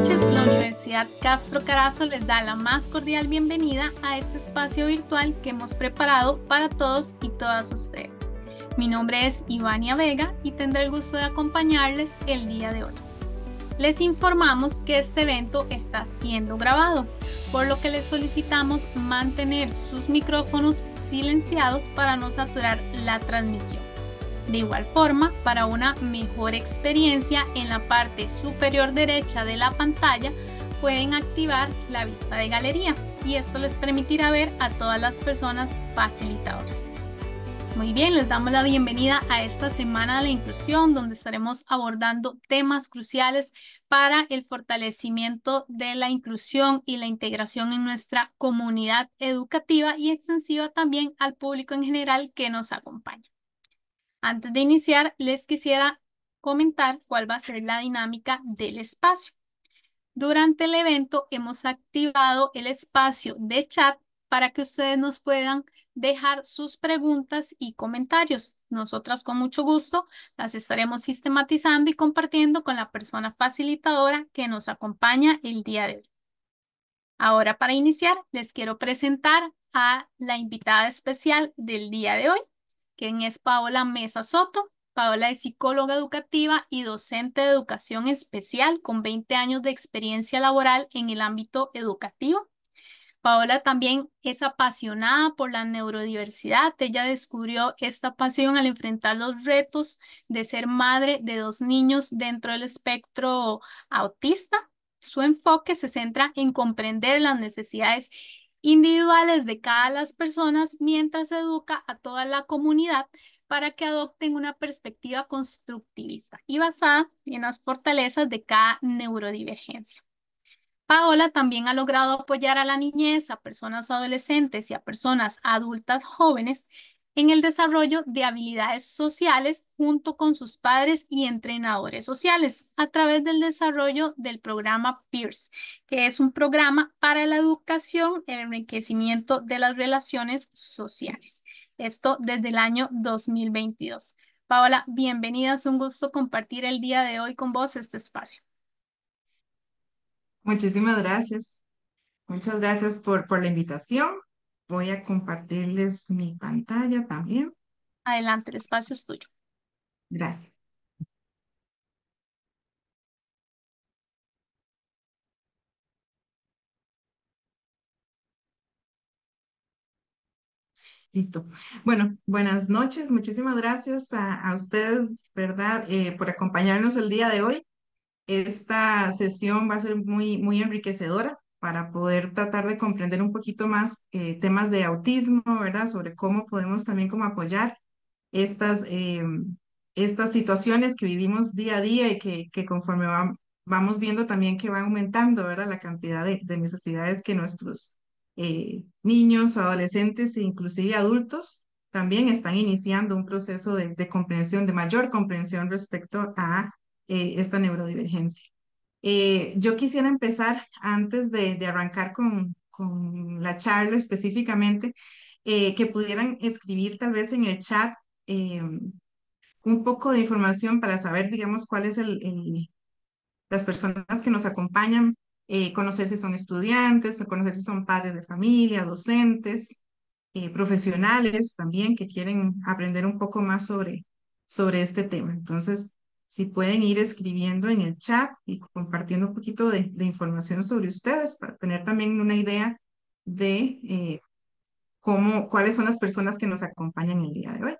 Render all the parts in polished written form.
noches. La Universidad Castro Carazo les da la más cordial bienvenida a este espacio virtual que hemos preparado para todos y todas ustedes. Mi nombre es Ivania Vega y tendré el gusto de acompañarles el día de hoy. Les informamos que este evento está siendo grabado, por lo que les solicitamos mantener sus micrófonos silenciados para no saturar la transmisión. De igual forma, para una mejor experiencia, en la parte superior derecha de la pantalla pueden activar la vista de galería y esto les permitirá ver a todas las personas facilitadoras. Muy bien, les damos la bienvenida a esta Semana de la Inclusión, donde estaremos abordando temas cruciales para el fortalecimiento de la inclusión y la integración en nuestra comunidad educativa y extensiva también al público en general que nos acompaña. Antes de iniciar, les quisiera comentar cuál va a ser la dinámica del espacio. Durante el evento hemos activado el espacio de chat para que ustedes nos puedan dejar sus preguntas y comentarios. Nosotras con mucho gusto las estaremos sistematizando y compartiendo con la persona facilitadora que nos acompaña el día de hoy. Ahora, para iniciar, les quiero presentar a la invitada especial del día de hoy, quien es Paola Mesa Soto. Paola es psicóloga educativa y docente de educación especial con 20 años de experiencia laboral en el ámbito educativo. Paola también es apasionada por la neurodiversidad. Ella descubrió esta pasión al enfrentar los retos de ser madre de 2 niños dentro del espectro autista. Su enfoque se centra en comprender las necesidades individuales de cada las personas mientras educa a toda la comunidad para que adopten una perspectiva constructivista y basada en las fortalezas de cada neurodivergencia. Paola también ha logrado apoyar a la niñez, a personas adolescentes y a personas adultas jóvenes en el desarrollo de habilidades sociales junto con sus padres y entrenadores sociales a través del desarrollo del programa PEERS, que es un programa para la educación y el enriquecimiento de las relaciones sociales. Esto desde el año 2022. Paola, bienvenida, es un gusto compartir el día de hoy con vos este espacio. Muchísimas gracias. Muchas gracias por la invitación. Voy a compartirles mi pantalla también. Adelante, el espacio es tuyo. Gracias. Listo. Bueno, buenas noches. Muchísimas gracias a ustedes, ¿verdad? Por acompañarnos el día de hoy. Esta sesión va a ser muy enriquecedora para poder tratar de comprender un poquito más temas de autismo, ¿verdad? Sobre cómo podemos también como apoyar estas, estas situaciones que vivimos día a día y que conforme vamos viendo también que va aumentando, ¿verdad? La cantidad de necesidades que nuestros niños, adolescentes e inclusive adultos también están iniciando un proceso de comprensión, de mayor comprensión respecto a esta neurodivergencia. Yo quisiera empezar antes de arrancar con la charla específicamente, que pudieran escribir tal vez en el chat eh, un poco de información para saber, digamos, cuál es las personas que nos acompañan, conocer si son estudiantes, o conocer si son padres de familia, docentes, profesionales también que quieren aprender un poco más sobre este tema. Entonces, si pueden ir escribiendo en el chat y compartiendo un poquito de información sobre ustedes para tener también una idea de cuáles son las personas que nos acompañan el día de hoy.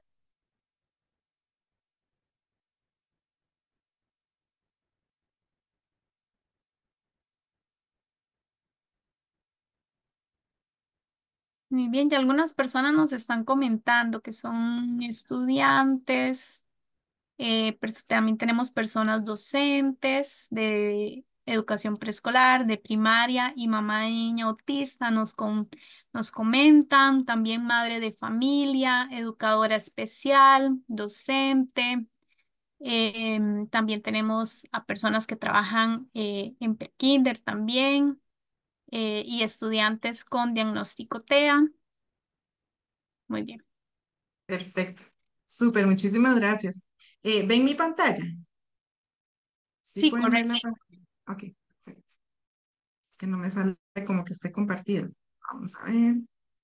Muy bien, y algunas personas nos están comentando que son estudiantes, pero también tenemos personas docentes de educación preescolar, de primaria y mamá de niña autista nos comentan, también madre de familia, educadora especial, docente. También tenemos a personas que trabajan en prekinder también y estudiantes con diagnóstico TEA. Muy bien. Perfecto. Súper, muchísimas gracias. ¿Ven mi pantalla? ¿Sí Sí, pueden ver correcto. la pantalla? Ok, perfecto. que no me sale como que esté compartido. Vamos a ver.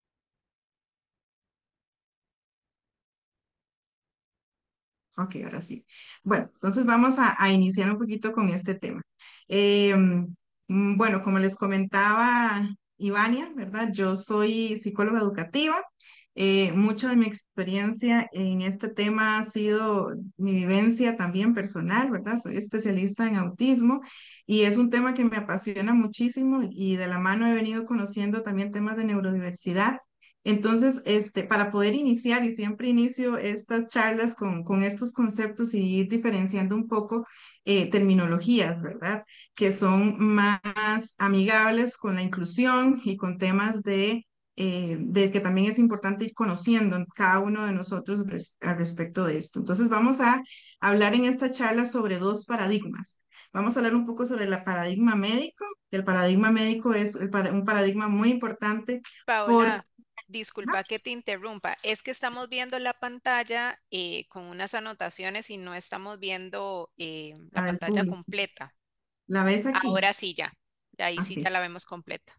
Ok, ahora sí. Bueno, entonces vamos a iniciar un poquito con este tema. Eh, bueno, como les comentaba Ivania, ¿verdad? Yo soy psicóloga educativa. Mucha de mi experiencia en este tema ha sido mi vivencia también personal, ¿verdad? Soy especialista en autismo y es un tema que me apasiona muchísimo y de la mano he venido conociendo también temas de neurodiversidad. Entonces, para poder iniciar, y siempre inicio estas charlas con estos conceptos y ir diferenciando un poco terminologías, ¿verdad? Que son más amigables con la inclusión y con temas de que también es importante ir conociendo cada uno de nosotros al respecto de esto. Entonces, vamos a hablar en esta charla sobre dos paradigmas. Vamos a hablar un poco sobre el paradigma médico. El paradigma médico es un paradigma muy importante por... Paola, disculpa que te interrumpa. Es que estamos viendo la pantalla con unas anotaciones y no estamos viendo la La del pantalla público. completa. ¿La ves aquí? Ahora sí ya. De ahí sí Ok. ya la vemos completa.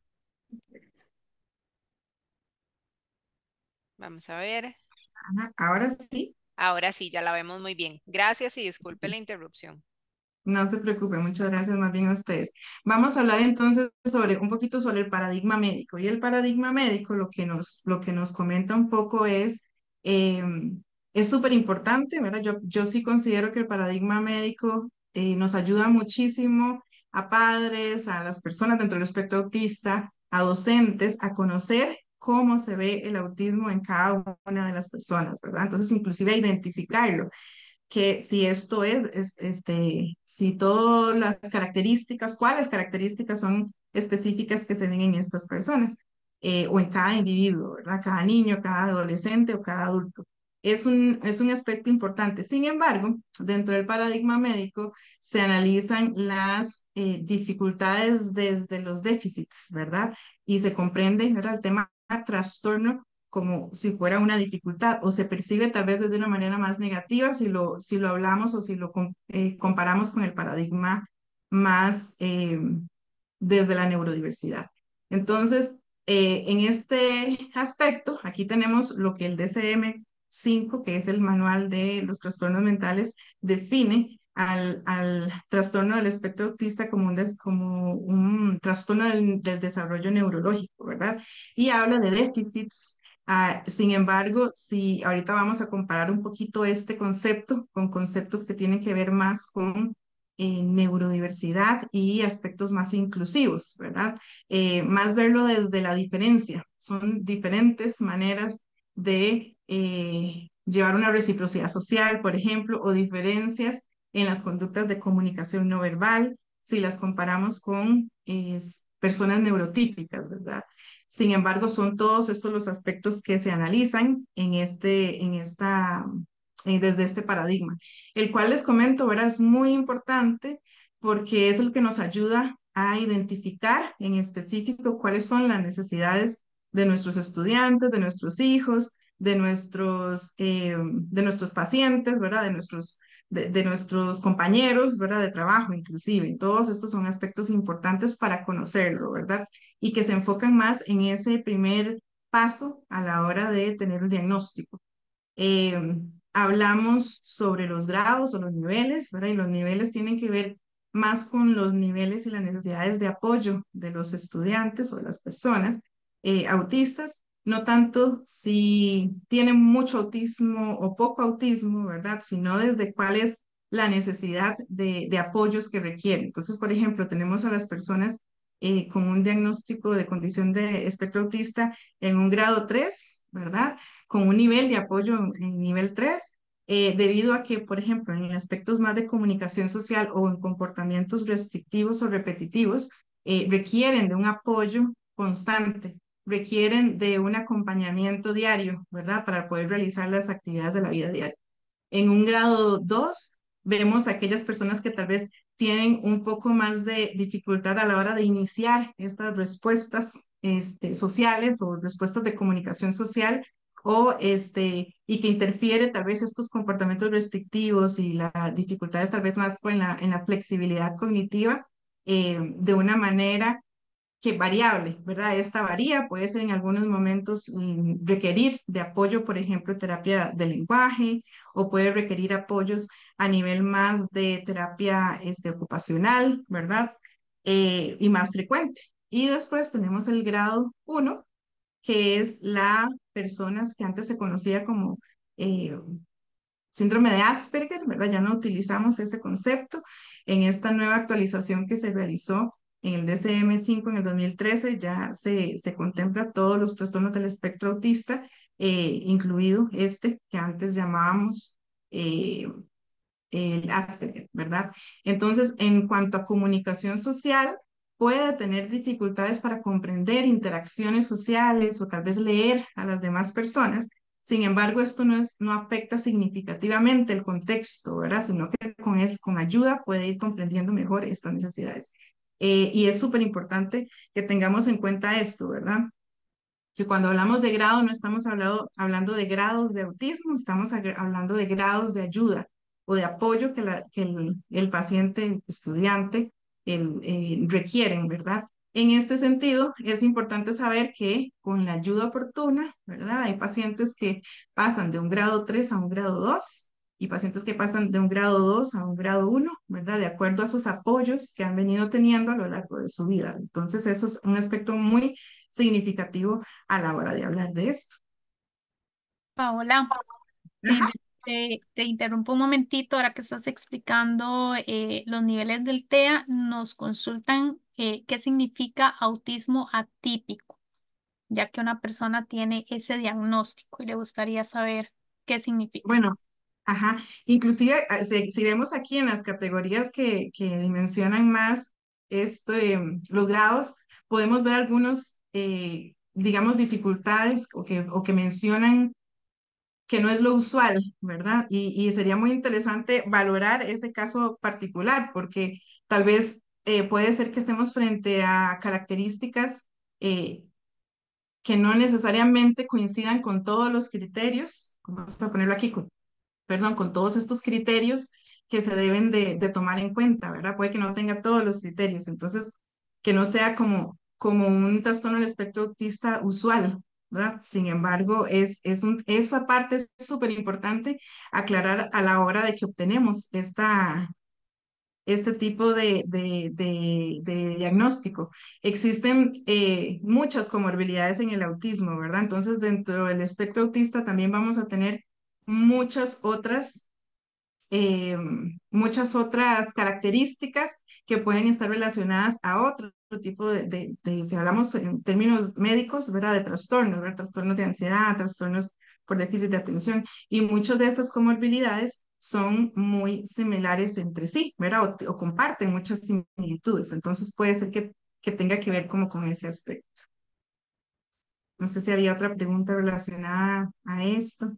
Vamos a ver. Ajá, ahora sí. Ahora sí ya la vemos muy bien. Gracias y disculpe la interrupción. No se preocupe, muchas gracias más bien a ustedes. Vamos a hablar entonces sobre un poquito sobre el paradigma médico. Y el paradigma médico lo que nos comenta un poco eh, es súper importante, ¿verdad? Yo sí considero que el paradigma médico nos ayuda muchísimo a padres, a las personas dentro del espectro autista, a docentes, a conocer cómo se ve el autismo en cada una de las personas, ¿verdad? Entonces, inclusive a identificarlo que si esto si todas las características, cuáles características son específicas que se ven en estas personas o en cada individuo, ¿verdad? Cada niño, cada adolescente o cada adulto. Es un aspecto importante. Sin embargo, dentro del paradigma médico se analizan las dificultades desde los déficits, ¿verdad? Y se comprende, ¿verdad? El tema trastorno como si fuera una dificultad o se percibe tal vez desde una manera más negativa si lo hablamos o si lo comparamos con el paradigma más desde la neurodiversidad. Entonces, en este aspecto, aquí tenemos lo que el DSM-5, que es el manual de los trastornos mentales, define al trastorno del espectro autista como un trastorno del desarrollo neurológico, ¿verdad? Y habla de déficits. Sin embargo, si ahorita vamos a comparar un poquito este concepto con conceptos que tienen que ver más con neurodiversidad y aspectos más inclusivos, ¿verdad? Más verlo desde la diferencia. Son diferentes maneras de llevar una reciprocidad social, por ejemplo, o diferencias en las conductas de comunicación no verbal, si las comparamos con personas neurotípicas, ¿verdad? Sin embargo, son todos estos los aspectos que se analizan desde este paradigma, el cual les comento, ¿verdad? Es muy importante porque es el que nos ayuda a identificar en específico cuáles son las necesidades de nuestros estudiantes, de nuestros hijos, de nuestros pacientes, ¿verdad? De nuestros compañeros, ¿verdad? De trabajo, inclusive. Todos estos son aspectos importantes para conocerlo, ¿verdad? Y que se enfocan más en ese primer paso a la hora de tener un diagnóstico. Eh, Hablamos sobre los grados o los niveles, ¿verdad? Y los niveles tienen que ver más con los niveles y las necesidades de apoyo de los estudiantes o de las personas autistas, no tanto si tienen mucho autismo o poco autismo, ¿verdad? Sino desde cuál es la necesidad de apoyos que requieren. Entonces, por ejemplo, tenemos a las personas con un diagnóstico de condición de espectro autista en un grado 3, ¿verdad? Con un nivel de apoyo en nivel 3, debido a que, por ejemplo, en aspectos más de comunicación social o en comportamientos restrictivos o repetitivos, requieren de un apoyo constante, requieren de un acompañamiento diario, ¿verdad? Para poder realizar las actividades de la vida diaria. En un grado 2 vemos aquellas personas que tal vez tienen un poco más de dificultad a la hora de iniciar estas respuestas sociales o respuestas de comunicación social y que interfiere tal vez estos comportamientos restrictivos y las dificultades tal vez más en la flexibilidad cognitiva de una manera que variable, ¿verdad? Esta varía, puede ser en algunos momentos requerir de apoyo, por ejemplo, terapia de lenguaje, o puede requerir apoyos a nivel más de terapia ocupacional, ¿verdad? Y más frecuente. Y después tenemos el grado 1, que es la personas que antes se conocía como eh, síndrome de Asperger, ¿verdad? Ya no utilizamos ese concepto. En esta nueva actualización que se realizó en el DSM-5 en el 2013, ya se contempla todos los trastornos del espectro autista, incluido este que antes llamábamos eh, el Asperger, ¿verdad? Entonces, en cuanto a comunicación social, puede tener dificultades para comprender interacciones sociales o tal vez leer a las demás personas. Sin embargo, esto no afecta significativamente el contexto, ¿verdad? Sino que con ayuda puede ir comprendiendo mejor estas necesidades. Y es súper importante que tengamos en cuenta esto, ¿verdad? Que cuando hablamos de grado no estamos hablando de grados de autismo, estamos hablando de grados de ayuda o de apoyo que el paciente, estudiante, requieren, ¿verdad? En este sentido, es importante saber que con la ayuda oportuna, ¿verdad? Hay pacientes que pasan de un grado 3 a un grado 2 y pacientes que pasan de un grado 2 a un grado 1, ¿verdad? De acuerdo a sus apoyos que han venido teniendo a lo largo de su vida. Entonces, eso es un aspecto muy significativo a la hora de hablar de esto. Paola, te, Ajá. te interrumpo un momentito ahora que estás explicando los niveles del TEA. Nos consultan qué significa autismo atípico, ya que una persona tiene ese diagnóstico y le gustaría saber qué significa. Bueno, ajá. Inclusive, si vemos aquí en las categorías que dimensionan más los grados, podemos ver algunos, digamos, dificultades o que mencionan que no es lo usual, ¿verdad? Y sería muy interesante valorar ese caso particular, porque tal vez puede ser que estemos frente a características eh, que no necesariamente coincidan con todos los criterios, vamos a ponerlo aquí, perdón, con todos estos criterios que se deben de tomar en cuenta, ¿verdad? Puede que no tenga todos los criterios, entonces que no sea como un trastorno del espectro autista usual, ¿verdad? Sin embargo, esa parte es súper importante aclarar a la hora de que obtenemos este tipo de diagnóstico. Existen muchas comorbilidades en el autismo, ¿verdad? Entonces, dentro del espectro autista también vamos a tener muchas otras eh, muchas otras características que pueden estar relacionadas a otro tipo si hablamos en términos médicos, ¿verdad? De trastornos, ¿verdad? Trastornos de ansiedad, trastornos por déficit de atención, y muchas de estas comorbilidades son muy similares entre sí, ¿verdad? O comparten muchas similitudes, entonces puede ser que tenga que ver como con ese aspecto. No sé si había otra pregunta relacionada a esto.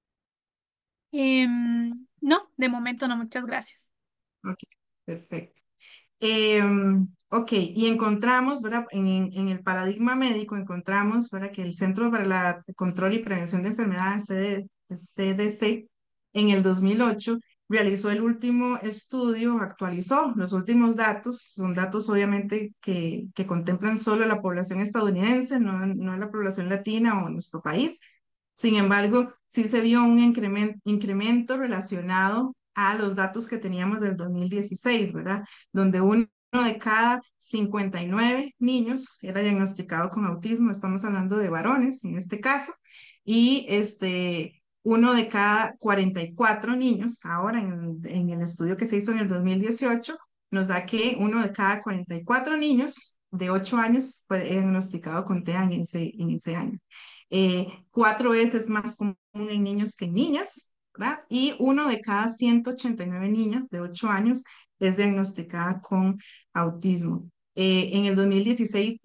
No, de momento no, muchas gracias. Ok, perfecto. Ok, y encontramos, ¿verdad? En el paradigma médico encontramos, ¿verdad? Que el Centro para la Control y Prevención de Enfermedades, CDC, en el 2008 realizó el último estudio, actualizó los últimos datos, son datos obviamente que contemplan solo la población estadounidense, no la población latina o nuestro país. Sin embargo, sí se vio un incremento relacionado a los datos que teníamos del 2016, ¿verdad? Donde uno de cada 59 niños era diagnosticado con autismo, estamos hablando de varones en este caso, y uno de cada 44 niños, ahora en el estudio que se hizo en el 2018, nos da que uno de cada 44 niños de 8 años fue diagnosticado con TEA en ese año. 4 veces más común en niños que en niñas, ¿verdad? Y uno de cada 189 niñas de 8 años es diagnosticada con autismo. En el 2016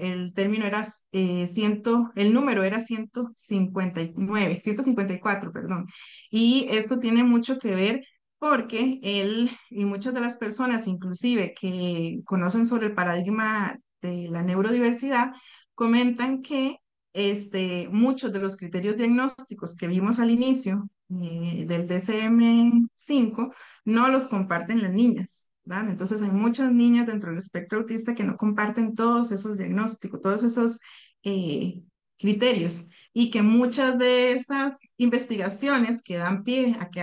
el número era 154, perdón. Y esto tiene mucho que ver porque y muchas de las personas, inclusive que conocen sobre el paradigma de la neurodiversidad, comentan que muchos de los criterios diagnósticos que vimos al inicio del DSM-5 no los comparten las niñas, ¿verdad? Entonces hay muchas niñas dentro del espectro autista que no comparten todos esos diagnósticos, todos esos eh, criterios y que muchas de esas investigaciones que dan pie a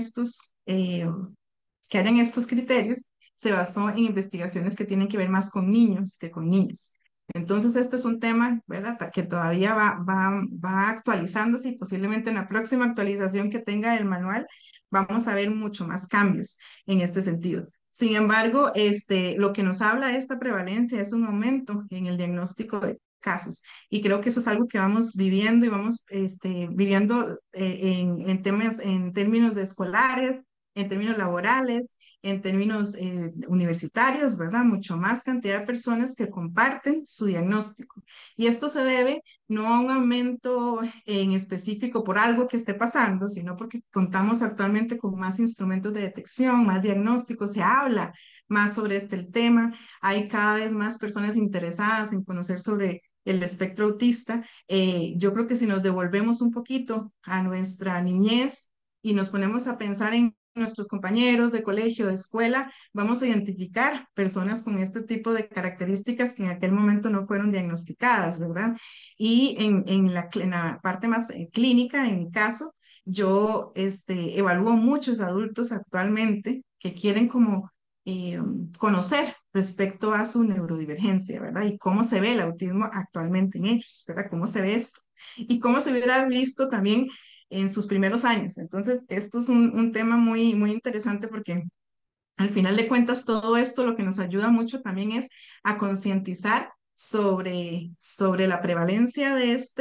que hayan estos criterios se basó en investigaciones que tienen que ver más con niños que con niñas. Entonces, este es un tema, ¿verdad?, que todavía va actualizándose y posiblemente en la próxima actualización que tenga el manual vamos a ver mucho más cambios en este sentido. Sin embargo, lo que nos habla de esta prevalencia es un aumento en el diagnóstico de casos. Y creo que eso es algo que vamos viviendo y vamos viviendo en términos de escolares, en términos laborales, en términos universitarios, ¿verdad? Mucho más cantidad de personas que comparten su diagnóstico. Y esto se debe no a un aumento en específico por algo que esté pasando, sino porque contamos actualmente con más instrumentos de detección, más diagnósticos, se habla más sobre este tema, hay cada vez más personas interesadas en conocer sobre el espectro autista. Yo creo que si nos devolvemos un poquito a nuestra niñez y nos ponemos a pensar en nuestros compañeros de colegio, de escuela, vamos a identificar personas con este tipo de características que en aquel momento no fueron diagnosticadas, ¿verdad? Y en la parte más clínica, en mi caso, yo evalúo muchos adultos actualmente que quieren como conocer respecto a su neurodivergencia, ¿verdad? Y cómo se ve el autismo actualmente en ellos, ¿verdad? ¿Cómo se ve esto? Y cómo se hubiera visto también en sus primeros años. Entonces, esto es un tema muy, muy interesante porque al final de cuentas todo esto lo que nos ayuda mucho también es a concientizar sobre la prevalencia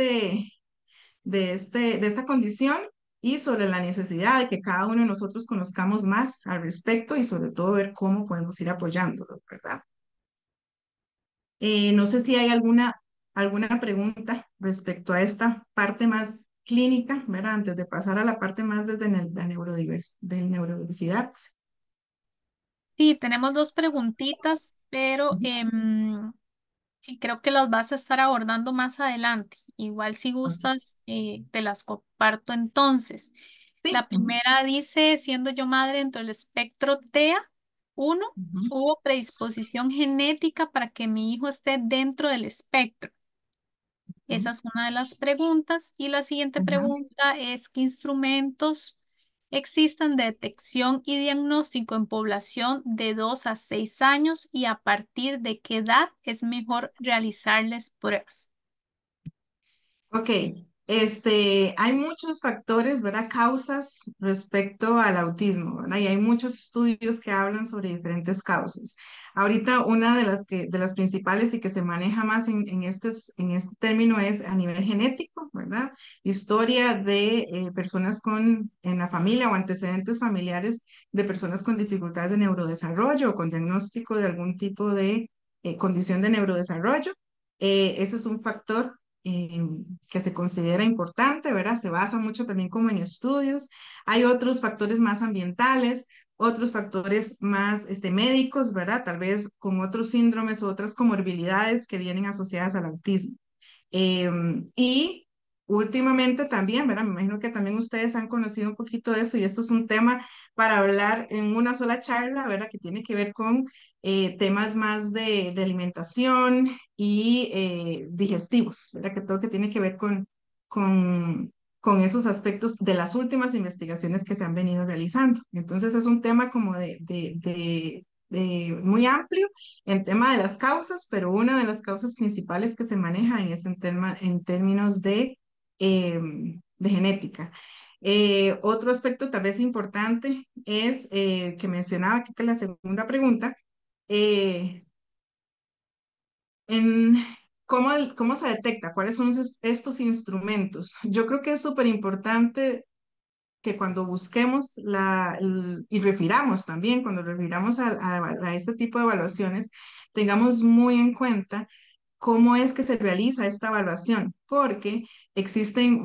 de esta condición y sobre la necesidad de que cada uno de nosotros conozcamos más al respecto y sobre todo ver cómo podemos ir apoyándolo, ¿verdad? No sé si hay alguna pregunta respecto a esta parte más clínica, ¿verdad? Antes de pasar a la parte más desde la de neurodiversidad. Sí, tenemos dos preguntitas, pero Ujú. creo que las vas a estar abordando más adelante. Igual si Ok. gustas, te las comparto entonces. Sí. La primera dice, siendo yo madre dentro del espectro TEA, uno, Ujú. ¿hubo predisposición genética para que mi hijo esté dentro del espectro? Esa Ujú. es una de las preguntas. Y la siguiente Ajá. pregunta es, ¿qué instrumentos existen de detección y diagnóstico en población de 2 a 6 años y a partir de qué edad es mejor realizarles pruebas? Ok, hay muchos factores, ¿verdad? Causas respecto al autismo, ¿verdad? Y hay muchos estudios que hablan sobre diferentes causas. Ahorita una de las principales y que se maneja más en este término es a nivel genético, ¿verdad? Historia de personas en la familia o antecedentes familiares de personas con dificultades de neurodesarrollo o con diagnóstico de algún tipo de condición de neurodesarrollo. Ese es un factor eh, que se considera importante, ¿verdad? Se basa mucho también como en estudios. Hay otros factores más ambientales, otros factores más médicos, ¿verdad? Tal vez con otros síndromes o otras comorbilidades que vienen asociadas al autismo. Y últimamente también, ¿verdad? Me imagino que también ustedes han conocido un poquito de eso y esto es un tema para hablar en una sola charla, ¿verdad? Que tiene que ver con temas más de alimentación y digestivos, ¿verdad? Que todo lo que tiene que ver con, con esos aspectos de las últimas investigaciones que se han venido realizando. Entonces es un tema como de muy amplio en tema de las causas, pero una de las causas principales que se maneja en términos de genética. Otro aspecto tal vez importante es que mencionaba que la segunda pregunta, eh, en cómo se detecta, cuáles son estos instrumentos. Yo creo que es súper importante que cuando busquemos y refiramos también, cuando refiramos a este tipo de evaluaciones, tengamos muy en cuenta cómo es que se realiza esta evaluación, porque existen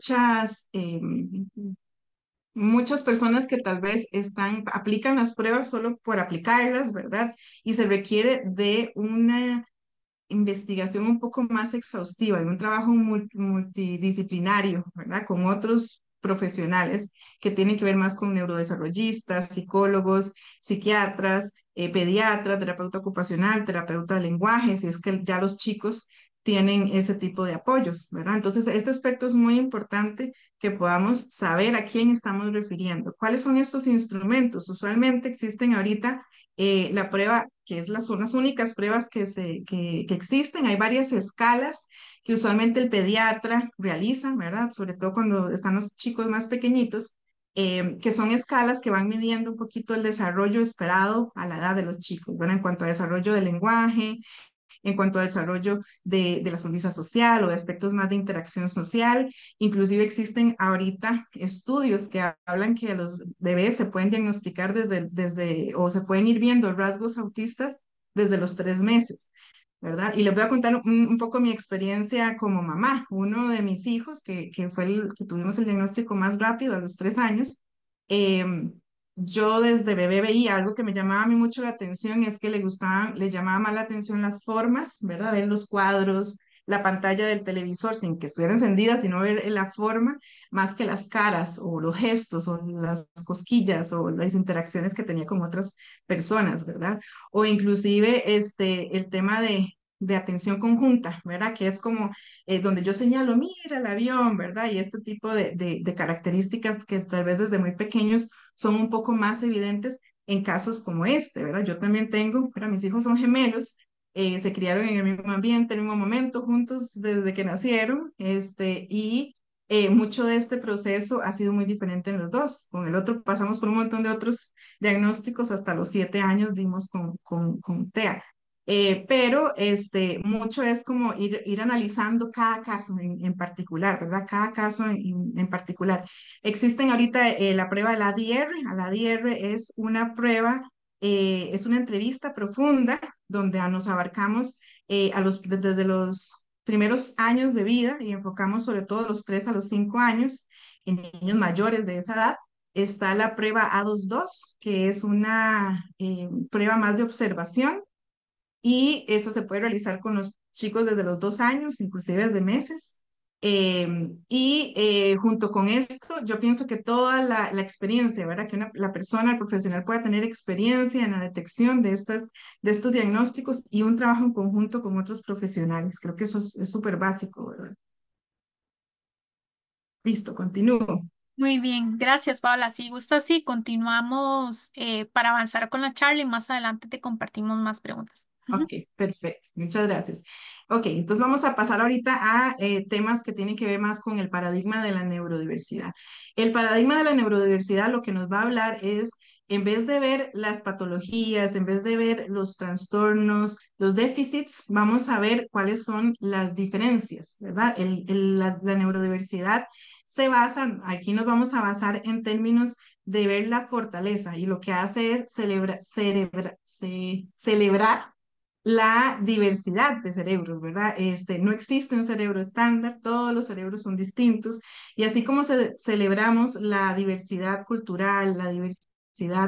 muchas personas que tal vez aplican las pruebas solo por aplicarlas, ¿verdad? Y se requiere de una investigación un poco más exhaustiva, de un trabajo multidisciplinario, ¿verdad? Con otros profesionales que tienen que ver más con neurodesarrollistas, psicólogos, psiquiatras, pediatra, terapeuta ocupacional, terapeuta de lenguaje, si es que ya los chicos tienen ese tipo de apoyos, ¿verdad? Entonces, este aspecto es muy importante que podamos saber a quién estamos refiriendo. ¿Cuáles son estos instrumentos? Usualmente existen ahorita la prueba, que son las únicas pruebas que existen. Hay varias escalas que usualmente el pediatra realiza, ¿verdad? Sobre todo cuando están los chicos más pequeñitos, que son escalas que van midiendo un poquito el desarrollo esperado a la edad de los chicos, ¿verdad? En cuanto a desarrollo del lenguaje, en cuanto al desarrollo de la sonrisa social o de aspectos más de interacción social. Inclusive existen ahorita estudios que hablan que a los bebés se pueden diagnosticar o se pueden ir viendo rasgos autistas desde los 3 meses. ¿Verdad? Y les voy a contar un poco mi experiencia como mamá. Uno de mis hijos, que fue el que tuvimos el diagnóstico más rápido a los 3 años, em, yo desde bebé veía algo que me llamaba a mí mucho la atención, es que le llamaba más la atención las formas, ¿verdad? Ver los cuadros, la pantalla del televisor sin que estuviera encendida, sino ver la forma más que las caras o los gestos o las cosquillas o las interacciones que tenía con otras personas, ¿verdad? O inclusive el tema de atención conjunta, ¿verdad? Que es como donde yo señalo, mira el avión, ¿verdad? Y este tipo de características que tal vez desde muy pequeños son un poco más evidentes en casos como este, ¿verdad? Yo también tengo, ¿verdad? Mis hijos son gemelos, se criaron en el mismo ambiente, en el mismo momento, juntos desde que nacieron, y mucho de este proceso ha sido muy diferente en los dos. Con el otro pasamos por un montón de otros diagnósticos, hasta los 7 años dimos con TEA. Pero mucho es como ir analizando cada caso en particular, ¿verdad? Cada caso en particular. Existen ahorita la prueba del ADR. El ADR es una prueba, es una entrevista profunda donde nos abarcamos desde los primeros años de vida y enfocamos sobre todo los 3 a los 5 años en niños mayores de esa edad. Está la prueba A22, que es una prueba más de observación y esa se puede realizar con los chicos desde los 2 años, inclusive desde meses. Junto con esto, yo pienso que toda la experiencia, ¿verdad? Que la persona, el profesional pueda tener experiencia en la detección de estos diagnósticos y un trabajo en conjunto con otros profesionales. Creo que eso es súper básico, ¿verdad? Listo, continúo. Muy bien, gracias Paula. Si gusta, sí, continuamos para avanzar con la charla y más adelante te compartimos más preguntas. Ujú. Ok, perfecto. Muchas gracias. Ok, entonces vamos a pasar ahorita a temas que tienen que ver más con el paradigma de la neurodiversidad. El paradigma de la neurodiversidad lo que nos va a hablar es, en vez de ver las patologías, en vez de ver los trastornos, los déficits, vamos a ver cuáles son las diferencias, ¿verdad? La neurodiversidad se basa, aquí nos vamos a basar en términos de ver la fortaleza y lo que hace es celebrar la diversidad de cerebros, ¿verdad? No existe un cerebro estándar, todos los cerebros son distintos y así como celebramos la diversidad cultural, la diversidad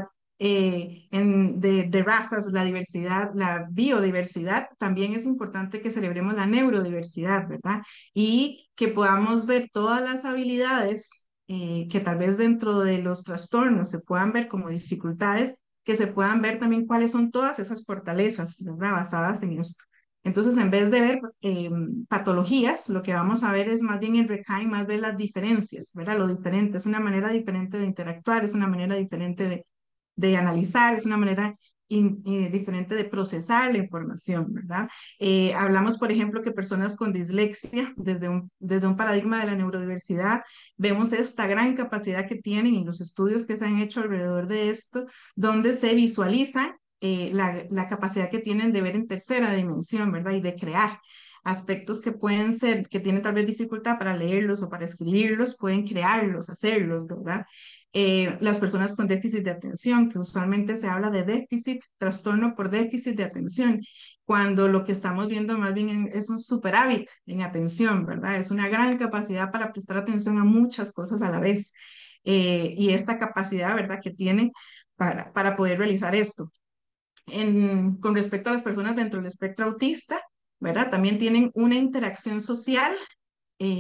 de razas, la diversidad, la biodiversidad, también es importante que celebremos la neurodiversidad, ¿verdad? Y que podamos ver todas las habilidades que tal vez dentro de los trastornos se puedan ver como dificultades, que se puedan ver también cuáles son todas esas fortalezas, ¿verdad? Basadas en esto. Entonces, en vez de ver patologías, lo que vamos a ver es más bien en RECAIN, más ver las diferencias, ¿verdad? Lo diferente, es una manera diferente de interactuar, es una manera diferente de analizar, es una manera diferente de procesar la información, ¿verdad? Hablamos, por ejemplo, que personas con dislexia, desde un paradigma de la neurodiversidad, vemos esta gran capacidad que tienen y los estudios que se han hecho alrededor de esto, donde se visualiza la capacidad que tienen de ver en tercera dimensión, ¿verdad? Y de crear aspectos que pueden ser, que tienen tal vez dificultad para leerlos o para escribirlos, pueden crearlos, hacerlos, ¿verdad? Las personas con déficit de atención, que usualmente se habla de déficit, trastorno por déficit de atención, cuando lo que estamos viendo más bien es un superávit en atención, ¿verdad? Es una gran capacidad para prestar atención a muchas cosas a la vez. Y esta capacidad, ¿verdad?, que tiene para poder realizar esto. Con respecto a las personas dentro del espectro autista, ¿verdad? También tienen una interacción social,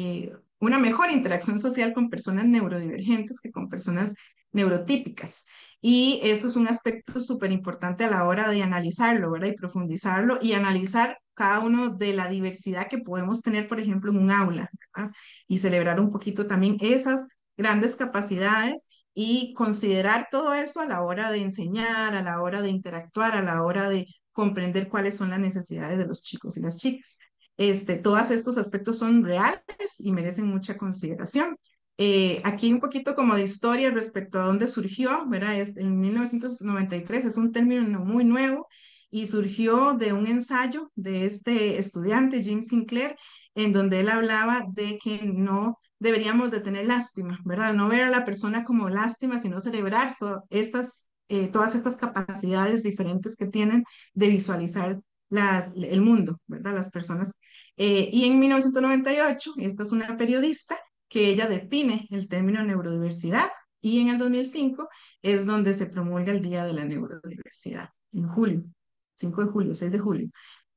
una mejor interacción social con personas neurodivergentes que con personas neurotípicas. Y esto es un aspecto súper importante a la hora de analizarlo, ¿verdad? Y profundizarlo y analizar cada uno de la diversidad que podemos tener, por ejemplo, en un aula, ¿verdad? Y celebrar un poquito también esas grandes capacidades y considerar todo eso a la hora de enseñar, a la hora de interactuar, a la hora de comprender cuáles son las necesidades de los chicos y las chicas. Todos estos aspectos son reales y merecen mucha consideración. Aquí un poquito como de historia respecto a dónde surgió, ¿verdad? En 1993, es un término muy nuevo y surgió de un ensayo de este estudiante, Jim Sinclair, en donde él hablaba de que no deberíamos de tener lástima, ¿verdad? No ver a la persona como lástima, sino celebrar todas estas capacidades diferentes que tienen de visualizar el mundo, ¿verdad? Las personas. Y en 1998, esta es una periodista que ella define el término neurodiversidad y en el 2005 es donde se promulga el Día de la Neurodiversidad, en julio, 5 de julio, 6 de julio.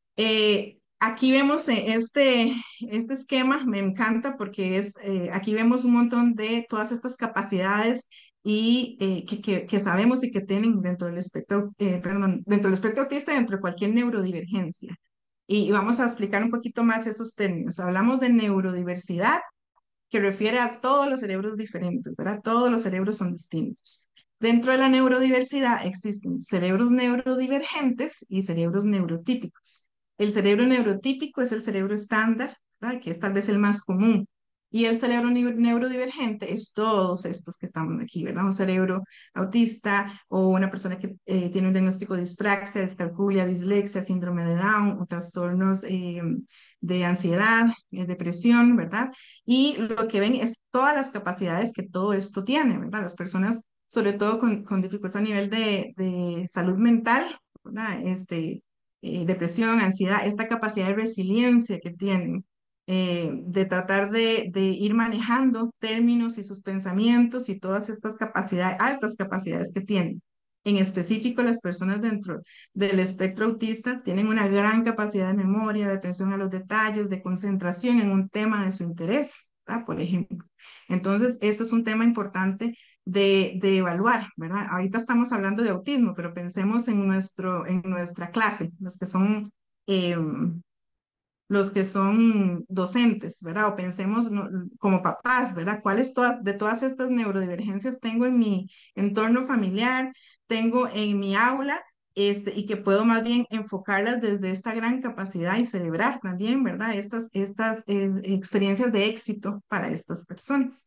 Aquí vemos este esquema, me encanta porque aquí vemos un montón de todas estas capacidades y que sabemos y que tienen dentro del espectro, dentro del espectro autista, dentro de cualquier neurodivergencia. Y vamos a explicar un poquito más esos términos. Hablamos de neurodiversidad, que refiere a todos los cerebros diferentes, ¿verdad? Todos los cerebros son distintos. Dentro de la neurodiversidad existen cerebros neurodivergentes y cerebros neurotípicos. El cerebro neurotípico es el cerebro estándar, ¿verdad? Que es tal vez el más común. Y el cerebro neurodivergente es todos estos que estamos aquí, ¿verdad? Un cerebro autista o una persona que tiene un diagnóstico de dispraxia, discalculia, dislexia, síndrome de Down o trastornos de ansiedad, depresión, ¿verdad? Y lo que ven es todas las capacidades que todo esto tiene, ¿verdad? Las personas, sobre todo con dificultad a nivel de salud mental, ¿verdad? Depresión, ansiedad, esta capacidad de resiliencia que tienen, de tratar de ir manejando términos y sus pensamientos y todas estas capacidades, altas capacidades que tienen. En específico, las personas dentro del espectro autista tienen una gran capacidad de memoria, de atención a los detalles, de concentración en un tema de su interés, ¿verdad? Por ejemplo. Entonces, esto es un tema importante de evaluar, ¿verdad? Ahorita estamos hablando de autismo, pero pensemos en nuestra clase, eh, los que son docentes, ¿verdad? O pensemos como papás, ¿verdad? ¿Cuáles de todas estas neurodivergencias tengo en mi entorno familiar, tengo en mi aula, y que puedo más bien enfocarlas desde esta gran capacidad y celebrar también, ¿verdad? Estas experiencias de éxito para estas personas.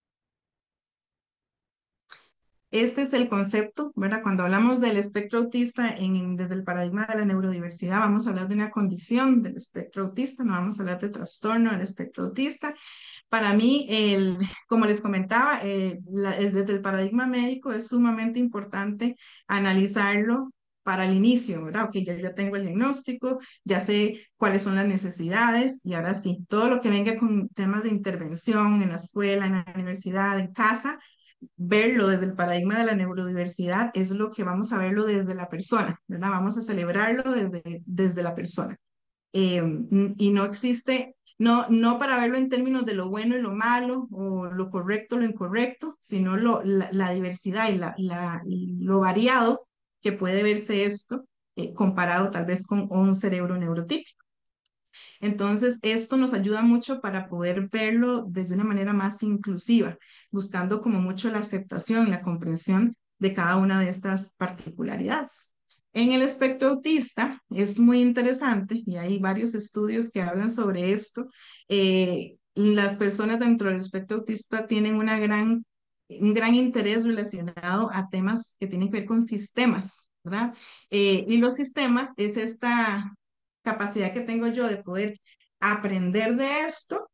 Este es el concepto, ¿verdad? Cuando hablamos del espectro autista desde el paradigma de la neurodiversidad, vamos a hablar de una condición del espectro autista, no vamos a hablar de trastorno del espectro autista. Para mí, como les comentaba, desde el paradigma médico es sumamente importante analizarlo para el inicio, ¿verdad? Ok, ya tengo el diagnóstico, ya sé cuáles son las necesidades y ahora sí, todo lo que venga con temas de intervención en la escuela, en la universidad, en casa, verlo desde el paradigma de la neurodiversidad es lo que vamos a verlo desde la persona, ¿verdad? Vamos a celebrarlo desde la persona. Y no existe, no para verlo en términos de lo bueno y lo malo, o lo correcto, lo incorrecto, sino la diversidad y lo variado que puede verse esto comparado tal vez con un cerebro neurotípico. Entonces, esto nos ayuda mucho para poder verlo desde una manera más inclusiva, buscando como mucho la aceptación, la comprensión de cada una de estas particularidades. En el espectro autista es muy interesante y hay varios estudios que hablan sobre esto. Las personas dentro del espectro autista tienen un gran interés relacionado a temas que tienen que ver con sistemas, ¿verdad? Y los sistemas es esta capacidad que tengo yo de poder aprender de esto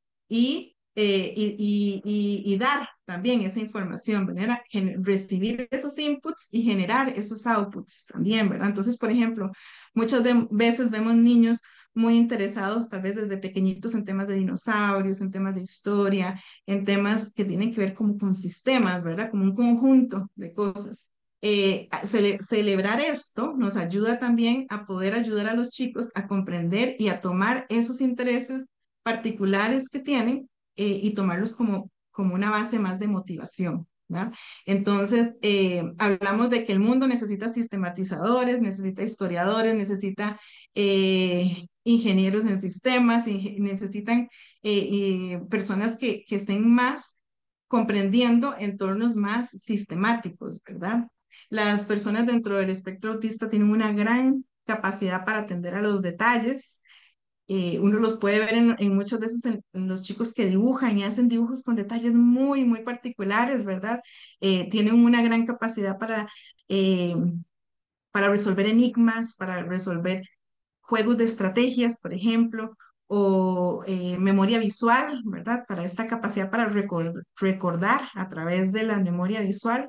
y dar también esa información, ¿verdad? Recibir esos inputs y generar esos outputs también, ¿verdad? Entonces, por ejemplo, muchas veces vemos niños muy interesados, tal vez desde pequeñitos, en temas de dinosaurios, en temas de historia, en temas que tienen que ver como con sistemas, ¿verdad? Como un conjunto de cosas. Celebrar esto nos ayuda también a poder ayudar a los chicos a comprender y a tomar esos intereses particulares que tienen y tomarlos como una base más de motivación, ¿verdad? Entonces, hablamos de que el mundo necesita sistematizadores, necesita historiadores, necesita ingenieros en sistemas, necesitan personas que estén más comprendiendo entornos más sistemáticos, ¿verdad? Las personas dentro del espectro autista tienen una gran capacidad para atender a los detalles. Uno los puede ver muchas veces en los chicos que dibujan y hacen dibujos con detalles muy, muy particulares, ¿verdad? Tienen una gran capacidad eh, para resolver enigmas, para resolver juegos de estrategias, por ejemplo, o memoria visual, ¿verdad? Para esta capacidad para recordar a través de la memoria visual.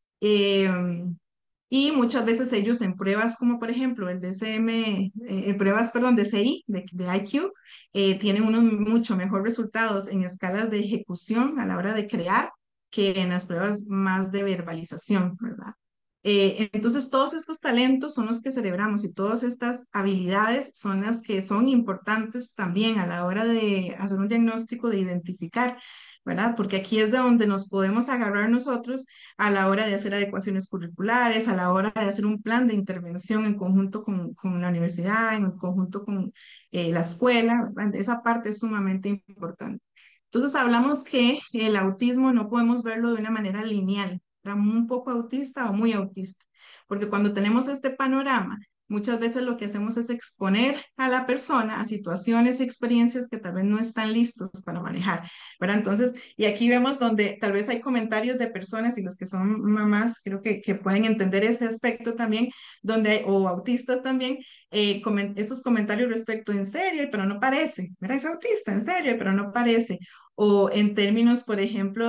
Y muchas veces ellos en pruebas como por ejemplo el DCM, en pruebas, perdón, DCI, de IQ, tienen unos mucho mejor resultados en escalas de ejecución a la hora de crear que en las pruebas más de verbalización, ¿verdad? Entonces, todos estos talentos son los que celebramos y todas estas habilidades son las que son importantes también a la hora de hacer un diagnóstico, de identificar, ¿verdad? Porque aquí es de donde nos podemos agarrar nosotros a la hora de hacer adecuaciones curriculares, a la hora de hacer un plan de intervención en conjunto con la universidad, en conjunto con la escuela, ¿verdad? Esa parte es sumamente importante. Entonces hablamos que el autismo no podemos verlo de una manera lineal, ¿verdad? Un poco autista o muy autista, porque cuando tenemos este panorama, muchas veces lo que hacemos es exponer a la persona a situaciones y experiencias que tal vez no están listos para manejar, ¿verdad? Entonces, y aquí vemos donde tal vez hay comentarios de personas y los que son mamás creo que pueden entender ese aspecto también, donde hay, o autistas también, estos comentarios respecto en serio, pero no parece, ¿verdad? Es autista, en serio, pero no parece. O en términos, por ejemplo,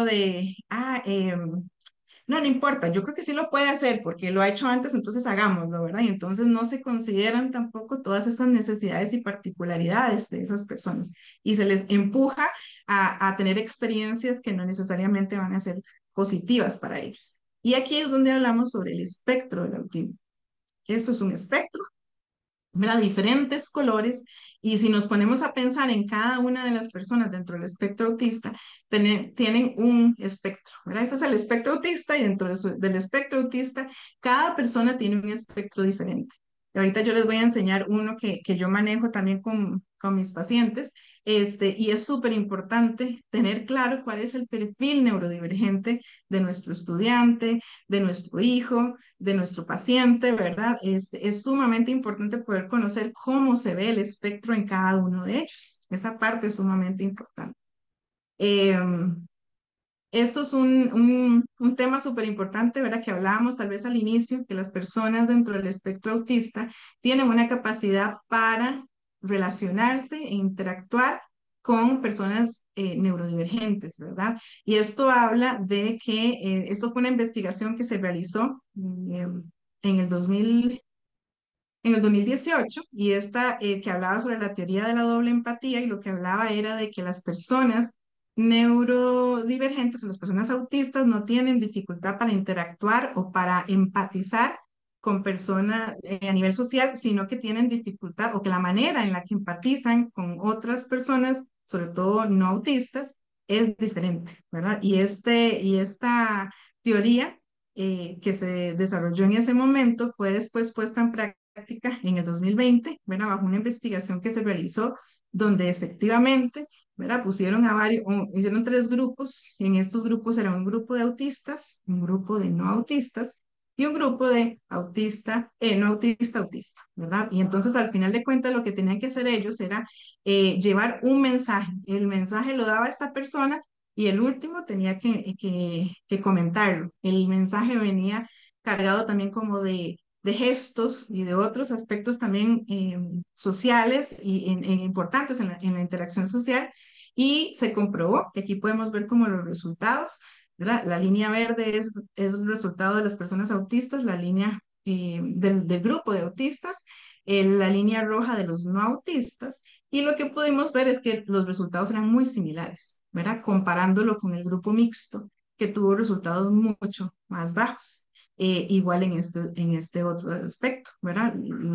no, no importa, yo creo que sí lo puede hacer porque lo ha hecho antes, entonces hagámoslo, ¿verdad? Y entonces no se consideran tampoco todas estas necesidades y particularidades de esas personas y se les empuja a tener experiencias que no necesariamente van a ser positivas para ellos. Y aquí es donde hablamos sobre el espectro del autismo. Esto es un espectro, ¿verdad? Diferentes colores, y si nos ponemos a pensar en cada una de las personas dentro del espectro autista, tienen un espectro, ¿verdad? Este es el espectro autista y dentro del espectro autista, cada persona tiene un espectro diferente. Y ahorita yo les voy a enseñar uno que yo manejo también con mis pacientes, y es súper importante tener claro cuál es el perfil neurodivergente de nuestro estudiante, de nuestro hijo, de nuestro paciente, ¿verdad? Es sumamente importante poder conocer cómo se ve el espectro en cada uno de ellos. Esa parte es sumamente importante. Esto es un tema súper importante, ¿verdad? Que hablábamos tal vez al inicio, que las personas dentro del espectro autista tienen una capacidad para relacionarse e interactuar con personas neurodivergentes, ¿verdad? Y esto habla de que esto fue una investigación que se realizó en el 2000, en el 2018, y esta que hablaba sobre la teoría de la doble empatía, y lo que hablaba era de que las personas neurodivergentes o las personas autistas no tienen dificultad para interactuar o para empatizar con personas a nivel social, sino que tienen dificultad o que la manera en la que empatizan con otras personas, sobre todo no autistas, es diferente, ¿verdad? Y esta teoría que se desarrolló en ese momento fue después puesta en práctica en el 2020, ¿verdad? Bajo una investigación que se realizó donde efectivamente, ¿verdad? Pusieron a varios, hicieron 3 grupos, y en estos grupos era un grupo de autistas, un grupo de no autistas y un grupo de no autista, autista, ¿verdad? Y entonces al final de cuentas lo que tenían que hacer ellos era llevar un mensaje. El mensaje lo daba esta persona y el último tenía que comentarlo. El mensaje venía cargado también como de gestos y de otros aspectos también sociales y importantes en la interacción social, y se comprobó, que aquí podemos ver como los resultados, ¿verdad? La línea verde es el resultado de las personas autistas, la línea del grupo de autistas, la línea roja de los no autistas, y lo que pudimos ver es que los resultados eran muy similares, ¿verdad? Comparándolo con el grupo mixto, que tuvo resultados mucho más bajos. Igual en este otro aspecto, ¿verdad?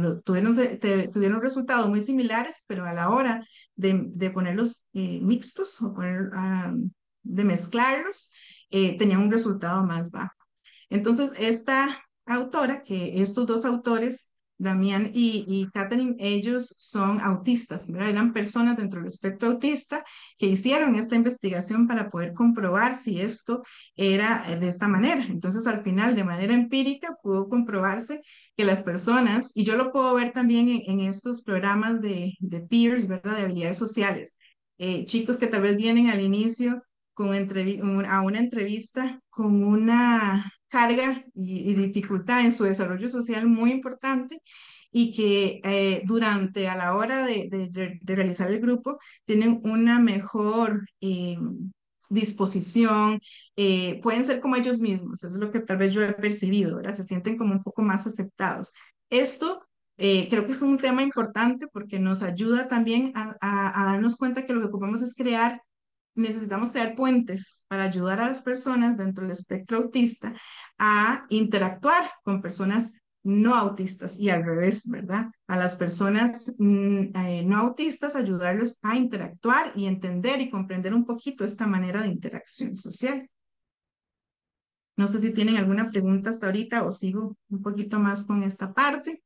Tuvieron resultados muy similares, pero a la hora de ponerlos mixtos o de mezclarlos, tenían un resultado más bajo. Entonces, esta autora, que estos dos autores, Damián y Catherine, ellos son autistas, ¿verdad? Eran personas dentro del espectro autista que hicieron esta investigación para poder comprobar si esto era de esta manera. Entonces, al final, de manera empírica, pudo comprobarse que las personas, y yo lo puedo ver también en estos programas de peers, ¿verdad? De habilidades sociales, chicos que tal vez vienen al inicio a una entrevista con una carga y dificultad en su desarrollo social muy importante y que durante a la hora de realizar el grupo tienen una mejor disposición, pueden ser como ellos mismos, eso es lo que tal vez yo he percibido, ¿verdad? Se sienten como un poco más aceptados. Esto creo que es un tema importante porque nos ayuda también a darnos cuenta que lo que ocupamos es necesitamos crear puentes para ayudar a las personas dentro del espectro autista a interactuar con personas no autistas y al revés, ¿verdad? A las personas no autistas, ayudarlos a interactuar y entender y comprender un poquito esta manera de interacción social. No sé si tienen alguna pregunta hasta ahorita o sigo un poquito más con esta parte.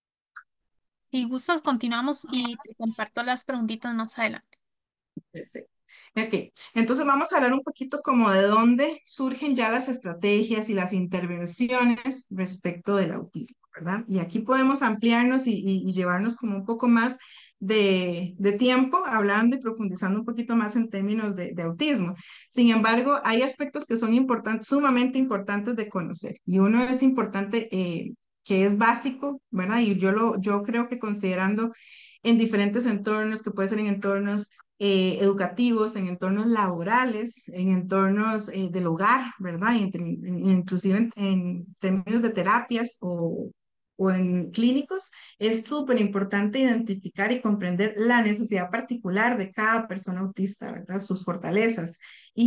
Si gustas, continuamos y te comparto las preguntitas más adelante. Perfecto. Ok, entonces vamos a hablar un poquito como de dónde surgen ya las estrategias y las intervenciones respecto del autismo, ¿verdad? Y aquí podemos ampliarnos y llevarnos como un poco más de tiempo hablando y profundizando un poquito más en términos de autismo. Sin embargo, hay aspectos que son importantes, sumamente importantes de conocer. Y uno es importante, que es básico, ¿verdad? Y yo creo que considerando en diferentes entornos, que puede ser en entornos educativos, en entornos laborales, en entornos del hogar, ¿verdad? Inclusive en términos de terapias o en clínicos, es súper importante identificar y comprender la necesidad particular de cada persona autista, ¿verdad? Sus fortalezas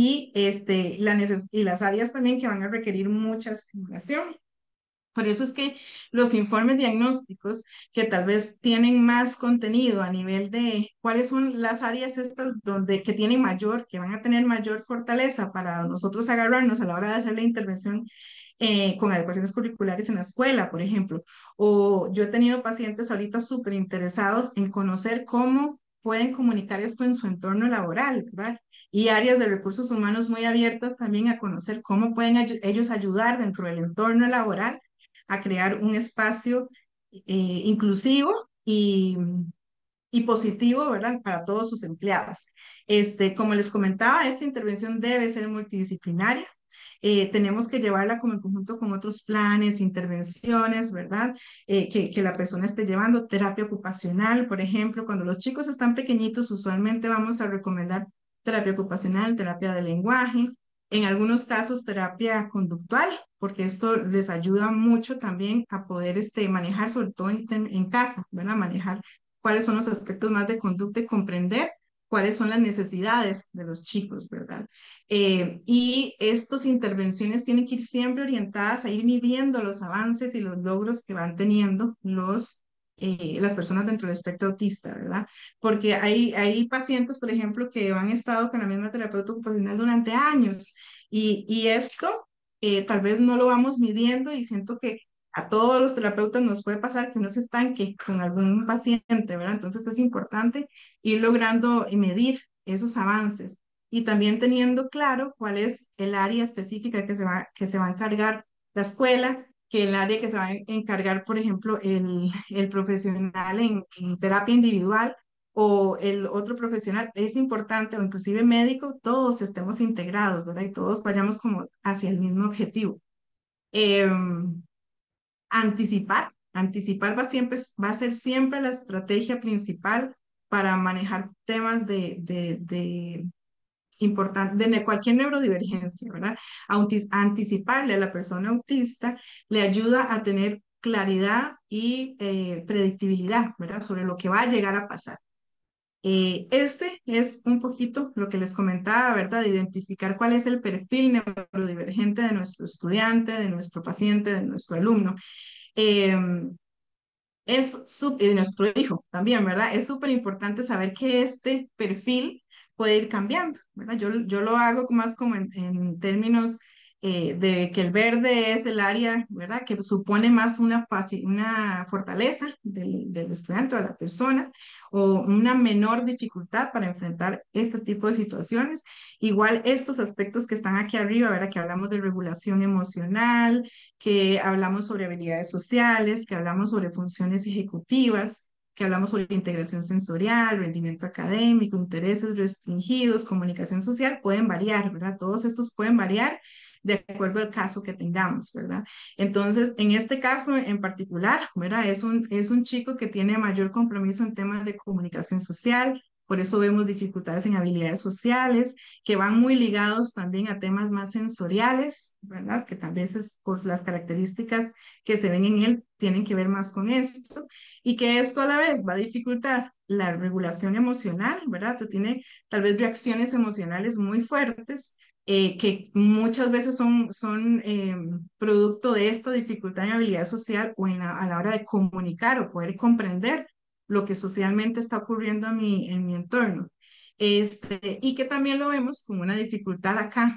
y las áreas también que van a requerir mucha estimulación. Por eso es que los informes diagnósticos que tal vez tienen más contenido a nivel de cuáles son las áreas estas que tienen que van a tener mayor fortaleza para nosotros agarrarnos a la hora de hacer la intervención con adecuaciones curriculares en la escuela, por ejemplo. O yo he tenido pacientes ahorita súper interesados en conocer cómo pueden comunicar esto en su entorno laboral, ¿verdad? Y áreas de recursos humanos muy abiertas también a conocer cómo pueden ellos ayudar dentro del entorno laboral a crear un espacio inclusivo y positivo, ¿verdad? Para todos sus empleados. Como les comentaba, esta intervención debe ser multidisciplinaria. Tenemos que llevarla como en conjunto con otros planes, intervenciones, ¿verdad? Que la persona esté llevando terapia ocupacional, por ejemplo, cuando los chicos están pequeñitos, usualmente vamos a recomendar terapia ocupacional, terapia de lenguaje, en algunos casos terapia conductual, porque esto les ayuda mucho también a poder manejar, sobre todo en casa, ¿verdad? Manejar cuáles son los aspectos más de conducta y comprender cuáles son las necesidades de los chicos, ¿verdad? Y estas intervenciones tienen que ir siempre orientadas a ir midiendo los avances y los logros que van teniendo las personas dentro del espectro autista, ¿verdad? Porque hay pacientes, por ejemplo, que han estado con la misma terapeuta ocupacional durante años y esto tal vez no lo vamos midiendo y siento que a todos los terapeutas nos puede pasar que uno se estanque con algún paciente, ¿verdad? Entonces es importante ir logrando y medir esos avances y también teniendo claro cuál es el área específica que se va a encargar la escuela, que el área que se va a encargar, por ejemplo, el profesional en terapia individual o el otro profesional, es importante, o inclusive médico, todos estemos integrados, ¿verdad? Y todos vayamos como hacia el mismo objetivo. Anticipar va a ser siempre la estrategia principal para manejar temas de cualquier neurodivergencia, ¿verdad? Anticiparle a la persona autista le ayuda a tener claridad y predictibilidad, ¿verdad? Sobre lo que va a llegar a pasar. Este es un poquito lo que les comentaba, ¿verdad? De identificar cuál es el perfil neurodivergente de nuestro estudiante, de nuestro paciente, de nuestro alumno. Y de nuestro hijo también, ¿verdad? Es súper importante saber que este perfil puede ir cambiando, ¿verdad? Yo lo hago más como en términos de que el verde es el área, ¿verdad? Que supone más una fortaleza del estudiante o de la persona o una menor dificultad para enfrentar este tipo de situaciones. Igual estos aspectos que están aquí arriba, ¿verdad? Que hablamos de regulación emocional, que hablamos sobre habilidades sociales, que hablamos sobre funciones ejecutivas, que hablamos sobre integración sensorial, rendimiento académico, intereses restringidos, comunicación social, pueden variar, ¿verdad? Todos estos pueden variar de acuerdo al caso que tengamos, ¿verdad? Entonces, en este caso en particular, ¿verdad? Es un chico que tiene mayor compromiso en temas de comunicación social, por eso vemos dificultades en habilidades sociales, que van muy ligados también a temas más sensoriales, ¿verdad? Que tal vez es por las características que se ven en él, tienen que ver más con esto, y que esto a la vez va a dificultar la regulación emocional, ¿verdad? Que tiene tal vez reacciones emocionales muy fuertes, que muchas veces son producto de esta dificultad en habilidad social o a la hora de comunicar o poder comprender lo que socialmente está ocurriendo en mi entorno. Y que también lo vemos como una dificultad acá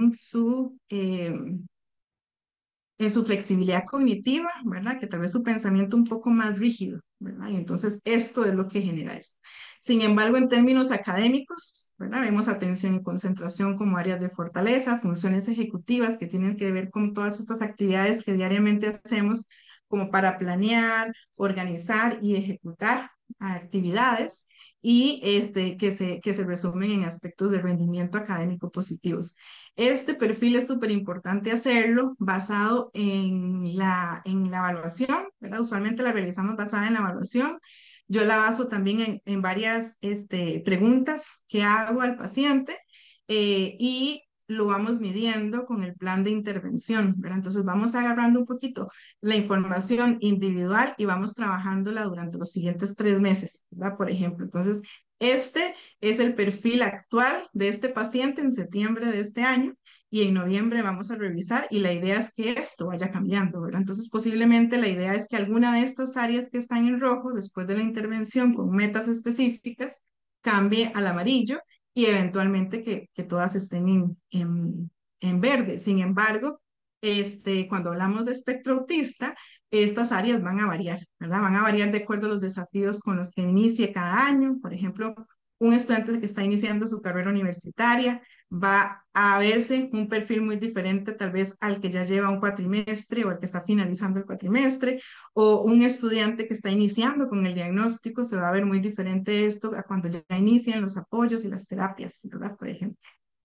en su flexibilidad cognitiva, ¿verdad? Que tal vez su pensamiento un poco más rígido, ¿verdad? Y entonces esto es lo que genera esto. Sin embargo, en términos académicos, ¿verdad? Vemos atención y concentración como áreas de fortaleza, funciones ejecutivas que tienen que ver con todas estas actividades que diariamente hacemos como para planear, organizar y ejecutar actividades y que se resumen en aspectos de rendimiento académico positivos. Este perfil es súper importante hacerlo basado en la evaluación, ¿verdad? Usualmente la realizamos basada en la evaluación. Yo la baso también en varias preguntas que hago al paciente y lo vamos midiendo con el plan de intervención, ¿verdad? Entonces vamos agarrando un poquito la información individual y vamos trabajándola durante los siguientes 3 meses, ¿verdad? Por ejemplo, entonces este es el perfil actual de este paciente en septiembre de este año y en noviembre vamos a revisar y la idea es que esto vaya cambiando, ¿verdad? Entonces posiblemente la idea es que alguna de estas áreas que están en rojo después de la intervención con metas específicas cambie al amarillo y eventualmente que todas estén en verde. Sin embargo, cuando hablamos de espectro autista, estas áreas van a variar, ¿verdad? Van a variar de acuerdo a los desafíos con los que inicie cada año. Por ejemplo, un estudiante que está iniciando su carrera universitaria va a verse un perfil muy diferente tal vez al que ya lleva un cuatrimestre o al que está finalizando el cuatrimestre, o un estudiante que está iniciando con el diagnóstico se va a ver muy diferente esto a cuando ya inician los apoyos y las terapias, ¿verdad? Por ejemplo.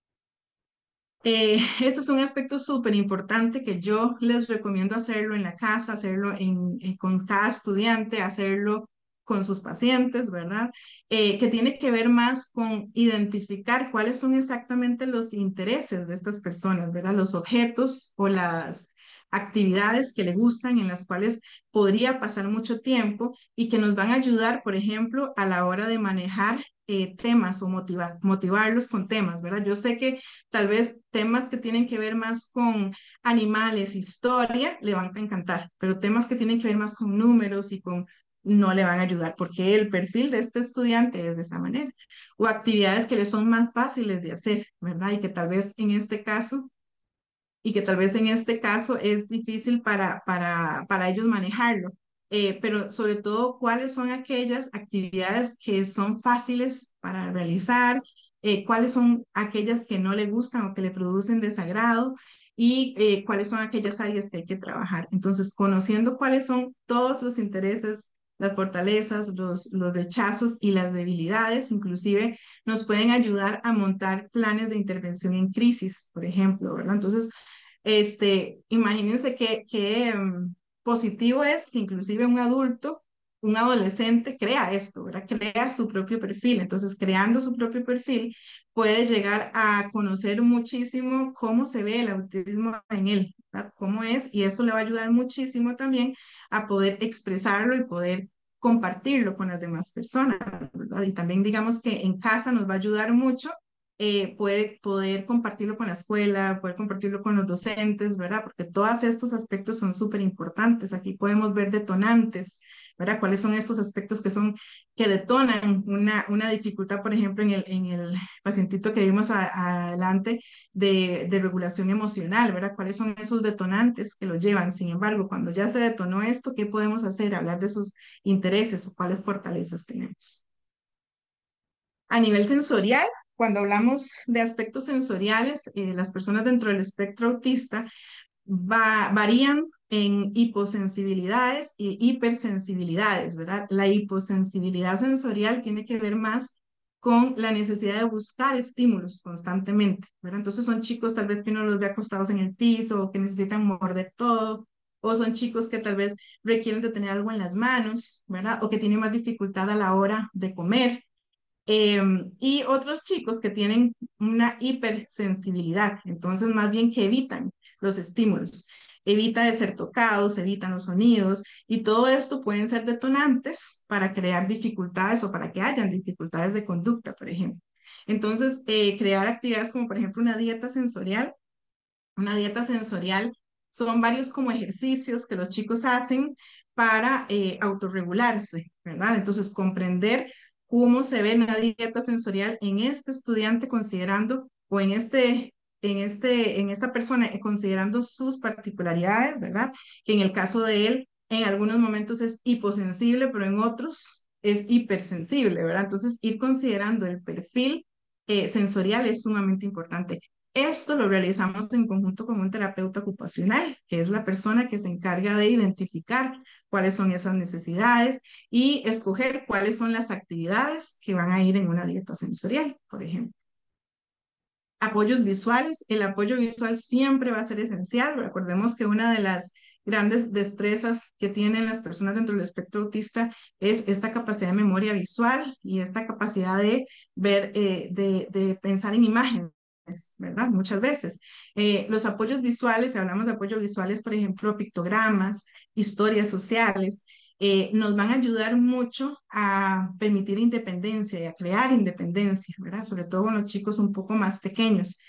Este es un aspecto súper importante que yo les recomiendo hacerlo en la casa, hacerlo con cada estudiante, hacerlo con sus pacientes, ¿verdad? Que tiene que ver más con identificar cuáles son exactamente los intereses de estas personas, ¿verdad? Los objetos o las actividades que le gustan, en las cuales podría pasar mucho tiempo y que nos van a ayudar, por ejemplo, a la hora de manejar temas o motivarlos con temas, ¿verdad? Yo sé que tal vez temas que tienen que ver más con animales, historia, le van a encantar, pero temas que tienen que ver más con números y con no le van a ayudar porque el perfil de este estudiante es de esa manera. O actividades que le son más fáciles de hacer, ¿verdad? Y que tal vez en este caso es difícil para ellos manejarlo. Pero sobre todo, ¿cuáles son aquellas actividades que son fáciles para realizar? ¿Cuáles son aquellas que no le gustan o que le producen desagrado? Y cuáles son aquellas áreas que hay que trabajar. Entonces, conociendo cuáles son todos los intereses, las fortalezas, los rechazos y las debilidades, inclusive nos pueden ayudar a montar planes de intervención en crisis, por ejemplo, ¿verdad? Entonces, imagínense que positivo es que inclusive un adulto, un adolescente crea esto, ¿verdad? Crea su propio perfil. Entonces, creando su propio perfil, puede llegar a conocer muchísimo cómo se ve el autismo en él, ¿verdad? Cómo es, y eso le va a ayudar muchísimo también a poder expresarlo y poder compartirlo con las demás personas, ¿verdad? Y también digamos que en casa nos va a ayudar mucho poder compartirlo con la escuela, poder compartirlo con los docentes, ¿verdad? Porque todos estos aspectos son súper importantes. Aquí podemos ver detonantes ¿verdad? ¿Cuáles son estos aspectos que detonan una dificultad, por ejemplo, en el pacientito que vimos adelante de regulación emocional, ¿verdad? ¿Cuáles son esos detonantes que lo llevan? Sin embargo, cuando ya se detonó esto, ¿qué podemos hacer? Hablar de sus intereses o cuáles fortalezas tenemos. A nivel sensorial, cuando hablamos de aspectos sensoriales, las personas dentro del espectro autista varían en hiposensibilidades y hipersensibilidades, ¿verdad? La hiposensibilidad sensorial tiene que ver más con la necesidad de buscar estímulos constantemente, ¿verdad? Entonces son chicos tal vez que uno los ve acostados en el piso o que necesitan morder todo, o son chicos que tal vez requieren de tener algo en las manos, ¿verdad? O que tienen más dificultad a la hora de comer. Y otros chicos que tienen una hipersensibilidad, entonces más bien que evitan los estímulos, evita de ser tocados, evitan los sonidos y todo esto pueden ser detonantes para crear dificultades o para que hayan dificultades de conducta, por ejemplo. Entonces, crear actividades como por ejemplo una dieta sensorial son varios como ejercicios que los chicos hacen para autorregularse, ¿verdad? Entonces, comprender cómo se ve una dieta sensorial en este estudiante considerando, o en esta persona, considerando sus particularidades, ¿verdad? Que en el caso de él, en algunos momentos es hiposensible, pero en otros es hipersensible, ¿verdad? Entonces, ir considerando el perfil sensorial es sumamente importante. Esto lo realizamos en conjunto con un terapeuta ocupacional, que es la persona que se encarga de identificar cuáles son esas necesidades y escoger cuáles son las actividades que van a ir en una dieta sensorial, por ejemplo. Apoyos visuales. El apoyo visual siempre va a ser esencial. Recordemos que una de las grandes destrezas que tienen las personas dentro del espectro autista es esta capacidad de memoria visual y esta capacidad de ver, de pensar en imágenes, ¿verdad? Muchas veces. Los apoyos visuales, si hablamos de apoyos visuales, por ejemplo, pictogramas, historias sociales, nos van a ayudar mucho a permitir independencia y a crear independencia, ¿verdad? Sobre todo con los chicos un poco más pequeños,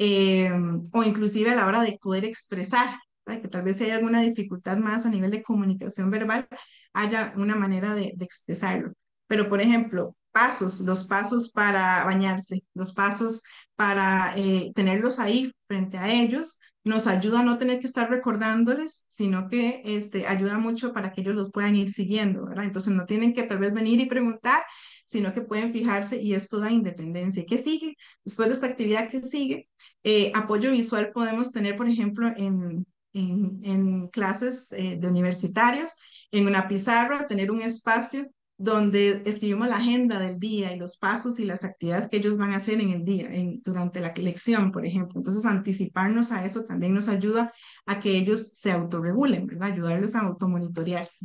o inclusive a la hora de poder expresar, ¿verdad? Que tal vez si hay alguna dificultad más a nivel de comunicación verbal, haya una manera de expresarlo. Pero, por ejemplo, los pasos para bañarse, los pasos para tenerlos ahí frente a ellos, nos ayuda a no tener que estar recordándoles, sino que ayuda mucho para que ellos los puedan ir siguiendo, ¿verdad? Entonces no tienen que tal vez venir y preguntar, sino que pueden fijarse y esto da independencia. ¿Qué sigue? Después de esta actividad, ¿qué sigue? Apoyo visual podemos tener, por ejemplo, en clases de universitarios, en una pizarra, tener un espacio donde escribimos la agenda del día y los pasos y las actividades que ellos van a hacer en el día, durante la lección, por ejemplo. Entonces, anticiparnos a eso también nos ayuda a que ellos se autorregulen, ¿verdad? Ayudarles a automonitorearse.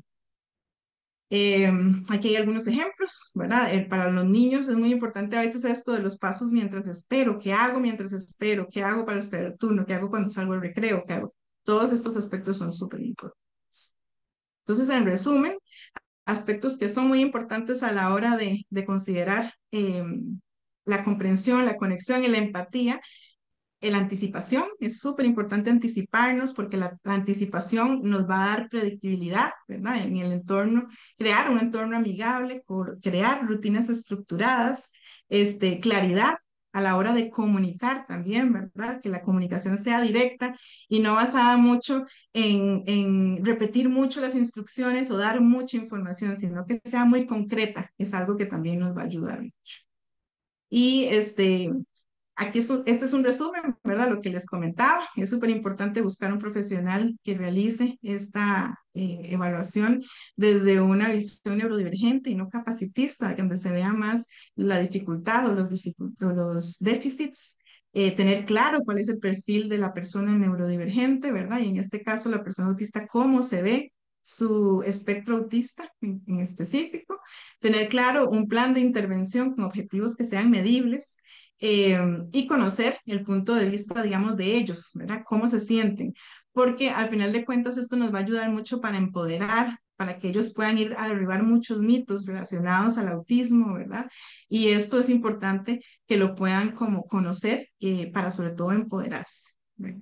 Aquí hay algunos ejemplos, ¿verdad? Para los niños es muy importante a veces esto de los pasos mientras espero, ¿qué hago mientras espero? ¿Qué hago para esperar el turno? ¿Qué hago cuando salgo al recreo? ¿Qué hago? Todos estos aspectos son súper importantes. Entonces, en resumen, aspectos que son muy importantes a la hora de considerar la comprensión, la conexión y la empatía. La anticipación, es súper importante anticiparnos porque la anticipación nos va a dar predictibilidad, ¿verdad? En el entorno, crear un entorno amigable, crear rutinas estructuradas, claridad a la hora de comunicar también, ¿verdad? Que la comunicación sea directa y no basada mucho en repetir mucho las instrucciones o dar mucha información, sino que sea muy concreta. Es algo que también nos va a ayudar mucho. Y aquí este es un resumen, ¿verdad? Lo que les comentaba. Es súper importante buscar un profesional que realice esta evaluación desde una visión neurodivergente y no capacitista, donde se vea más la dificultad o los déficits. Tener claro cuál es el perfil de la persona neurodivergente, ¿verdad? Y en este caso, la persona autista, cómo se ve su espectro autista en específico. Tener claro un plan de intervención con objetivos que sean medibles y conocer el punto de vista, digamos, de ellos, ¿verdad? Cómo se sienten, porque al final de cuentas esto nos va a ayudar mucho para empoderar, para que ellos puedan ir a derribar muchos mitos relacionados al autismo, ¿verdad? Y esto es importante que lo puedan como conocer para sobre todo empoderarse. ¿Verdad?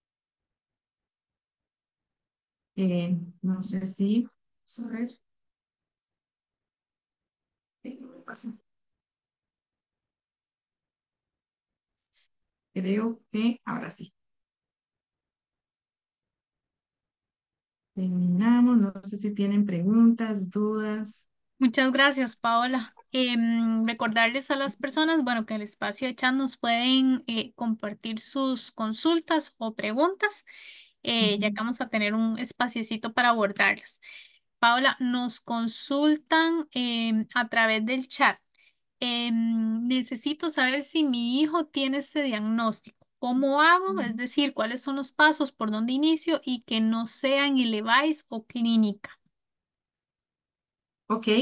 No sé si, vamos a ver. No me pasa. Creo que ahora sí. Terminamos. No sé si tienen preguntas, dudas. Muchas gracias, Paola. Recordarles a las personas, bueno, que en el espacio de chat nos pueden compartir sus consultas o preguntas, ya que Ujú. vamos a tener un espaciecito para abordarlas. Paola, nos consultan a través del chat. Necesito saber si mi hijo tiene este diagnóstico. ¿Cómo hago? Es decir, ¿cuáles son los pasos por donde inicio y que no sean en el EVAIS o clínica? Ok.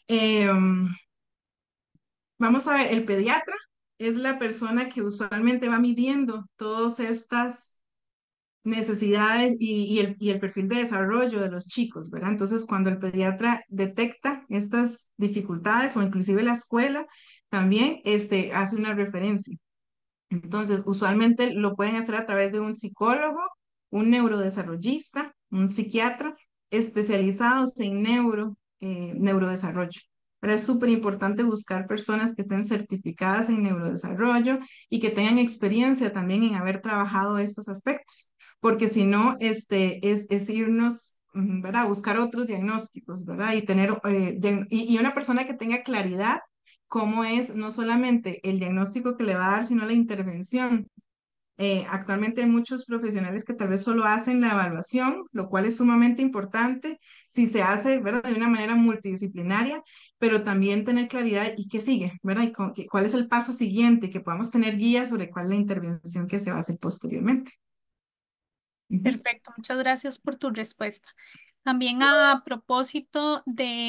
Vamos a ver, el pediatra es la persona que usualmente va midiendo todas estas necesidades y el perfil de desarrollo de los chicos, ¿verdad? Entonces, cuando el pediatra detecta estas dificultades o inclusive la escuela también hace una referencia. Entonces, usualmente lo pueden hacer a través de un psicólogo, un neurodesarrollista, un psiquiatra especializados en neurodesarrollo. Pero es súper importante buscar personas que estén certificadas en neurodesarrollo y que tengan experiencia también en haber trabajado estos aspectos, porque si no, es irnos, ¿verdad? A buscar otros diagnósticos, ¿verdad? Y tener, y una persona que tenga claridad cómo es no solamente el diagnóstico que le va a dar, sino la intervención. Actualmente hay muchos profesionales que tal vez solo hacen la evaluación, lo cual es sumamente importante si se hace, ¿verdad? De una manera multidisciplinaria, pero también tener claridad y qué sigue, ¿verdad? Y cuál es el paso siguiente, que podamos tener guías sobre cuál es la intervención que se va a hacer posteriormente. Ujú. Perfecto, muchas gracias por tu respuesta. También a propósito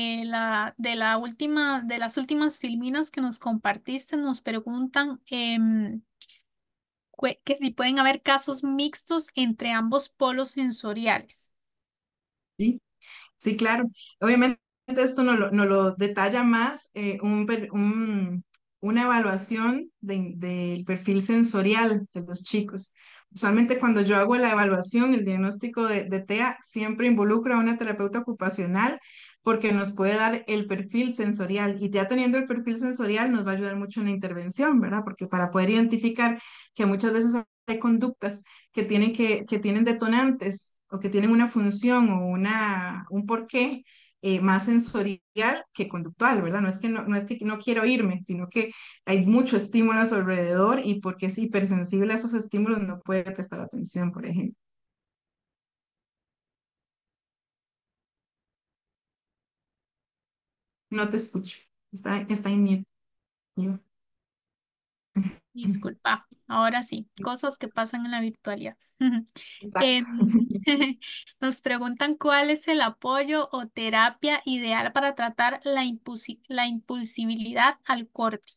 de las últimas filminas que nos compartiste, nos preguntan que si pueden haber casos mixtos entre ambos polos sensoriales. Sí. Sí, claro. Obviamente esto no lo detalla más una evaluación del perfil sensorial de los chicos. Usualmente cuando yo hago la evaluación, el diagnóstico de TEA, siempre involucro a una terapeuta ocupacional porque nos puede dar el perfil sensorial y ya teniendo el perfil sensorial nos va a ayudar mucho en la intervención, ¿verdad? Porque para poder identificar que muchas veces hay conductas que tienen detonantes o que tienen una función o un porqué más sensorial que conductual, ¿verdad? No es que no quiero irme, sino que hay mucho estímulo a su alrededor y porque es hipersensible a esos estímulos no puede prestar atención, por ejemplo. No te escucho. Está en mute. Yo. Disculpa, ahora sí, cosas que pasan en la virtualidad. Exacto. Em, Nos preguntan cuál es el apoyo o terapia ideal para tratar la impulsibilidad al corte.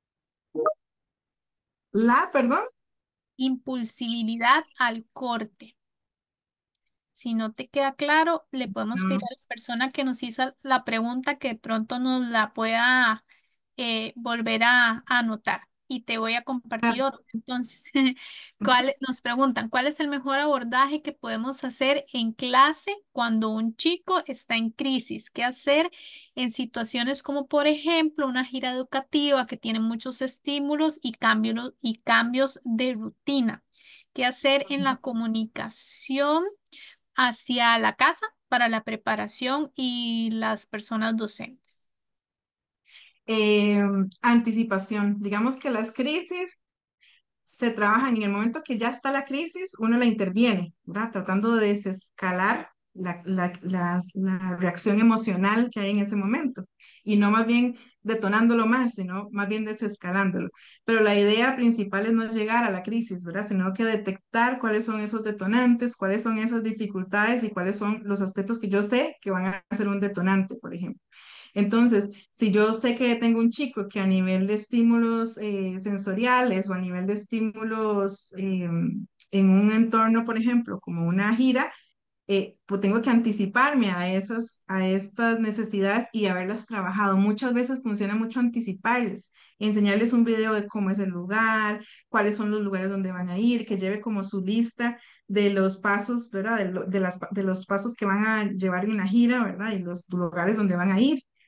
Perdón. Impulsibilidad al corte. Si no te queda claro, le podemos pedir No. a la persona que nos hizo la pregunta que de pronto nos la pueda volver a anotar. Y te voy a compartir Claro. otro. Entonces, Ujú. nos preguntan, ¿cuál es el mejor abordaje que podemos hacer en clase cuando un chico está en crisis? ¿Qué hacer en situaciones como, por ejemplo, una gira educativa que tiene muchos estímulos y cambios de rutina? ¿Qué hacer en la comunicación hacia la casa para la preparación y las personas docentes? Eh, Anticipación. Digamos que las crisis se trabaja en el momento que ya está la crisis, uno la interviene, ¿verdad? Tratando de desescalar la reacción emocional que hay en ese momento y no más bien detonándolo más, sino más bien desescalándolo. Pero la idea principal es no llegar a la crisis, ¿verdad? Sino que detectar cuáles son esos detonantes, cuáles son esas dificultades y cuáles son los aspectos que yo sé que van a ser un detonante, por ejemplo. Entonces, si yo sé que tengo un chico que a nivel de estímulos sensoriales o a nivel de estímulos en un entorno, por ejemplo, como una gira, pues tengo que anticiparme a estas necesidades y haberlas trabajado. Muchas veces funciona mucho anticiparles, enseñarles un video de cómo es el lugar, cuáles son los lugares donde van a ir, que lleve como su lista de los pasos, ¿verdad? De los pasos que van a llevar en la gira, ¿verdad? Y los lugares donde van a ir.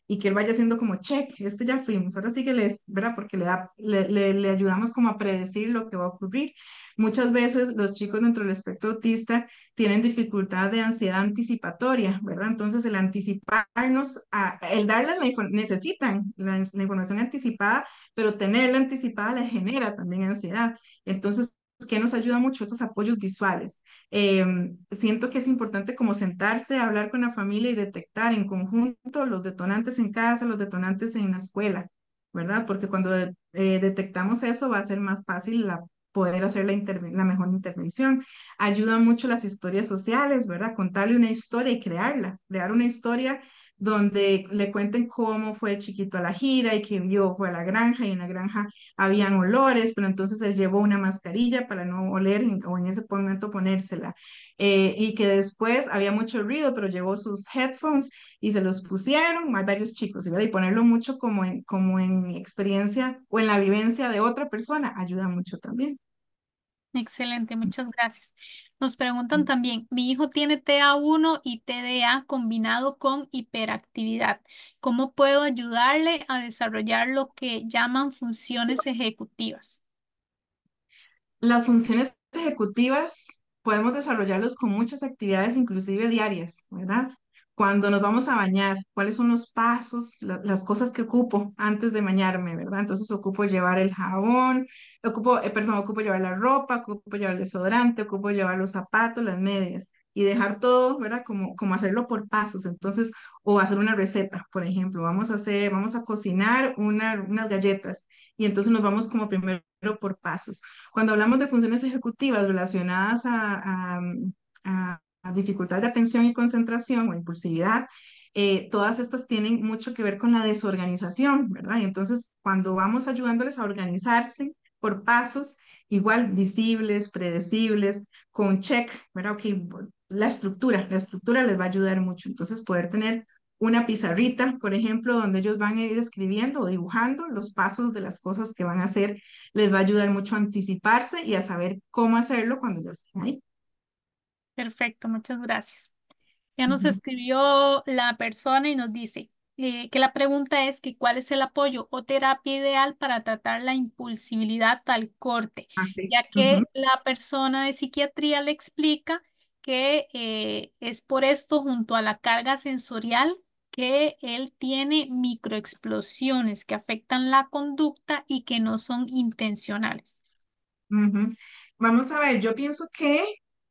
y que él vaya haciendo como check, este ya fuimos, ahora sí que les, ¿verdad? Porque le ayudamos como a predecir lo que va a ocurrir. Muchas veces los chicos dentro del espectro autista tienen dificultad de ansiedad anticipatoria, ¿verdad? Entonces el anticiparnos, el darles necesitan la información anticipada, pero tenerla anticipada les genera también ansiedad. Entonces, ¿qué nos ayuda mucho? Estos apoyos visuales. Siento que es importante como sentarse, hablar con la familia y detectar en conjunto los detonantes en casa, los detonantes en la escuela, ¿verdad? Porque cuando detectamos eso va a ser más fácil poder hacer la mejor intervención. Ayuda mucho las historias sociales, ¿verdad? Contarle una historia y crear una historia donde le cuenten cómo fue el chiquito a la gira y que vio, fue a la granja y en la granja habían olores, pero entonces él llevó una mascarilla para no oler o en ese momento ponérsela. Y que después había mucho ruido, pero llevó sus headphones y se los pusieron, hay varios chicos, ¿verdad? Y ponerlo mucho como en experiencia o en la vivencia de otra persona ayuda mucho también. Excelente, muchas gracias. Nos preguntan también, mi hijo tiene TA1 y TDA combinado con hiperactividad. ¿Cómo puedo ayudarle a desarrollar lo que llaman funciones ejecutivas? Las funciones ejecutivas podemos desarrollarlos con muchas actividades, inclusive diarias, ¿verdad? Cuando nos vamos a bañar, ¿cuáles son los pasos, las cosas que ocupo antes de bañarme, ¿verdad? Entonces ocupo llevar el jabón, ocupo llevar la ropa, ocupo llevar el desodorante, ocupo llevar los zapatos, las medias y dejar todo, ¿verdad? Como hacerlo por pasos. Entonces, o hacer una receta, por ejemplo, vamos a cocinar unas galletas y entonces nos vamos como primero por pasos. Cuando hablamos de funciones ejecutivas relacionadas a dificultad de atención y concentración o impulsividad, todas estas tienen mucho que ver con la desorganización, ¿verdad? Y entonces, cuando vamos ayudándoles a organizarse por pasos, igual visibles, predecibles, con check, ¿verdad? Ok, la estructura les va a ayudar mucho. Entonces, poder tener una pizarrita, por ejemplo, donde ellos van a ir escribiendo o dibujando los pasos de las cosas que van a hacer, les va a ayudar mucho a anticiparse y a saber cómo hacerlo cuando ya estén ahí. Perfecto, muchas gracias. Ya nos Ujú. escribió la persona y nos dice que la pregunta es que cuál es el apoyo o terapia ideal para tratar la impulsividad al corte, Ah, sí. ya Ujú. que la persona de psiquiatría le explica que es por esto, junto a la carga sensorial, que él tiene microexplosiones que afectan la conducta y que no son intencionales. Ujú. Vamos a ver, yo pienso que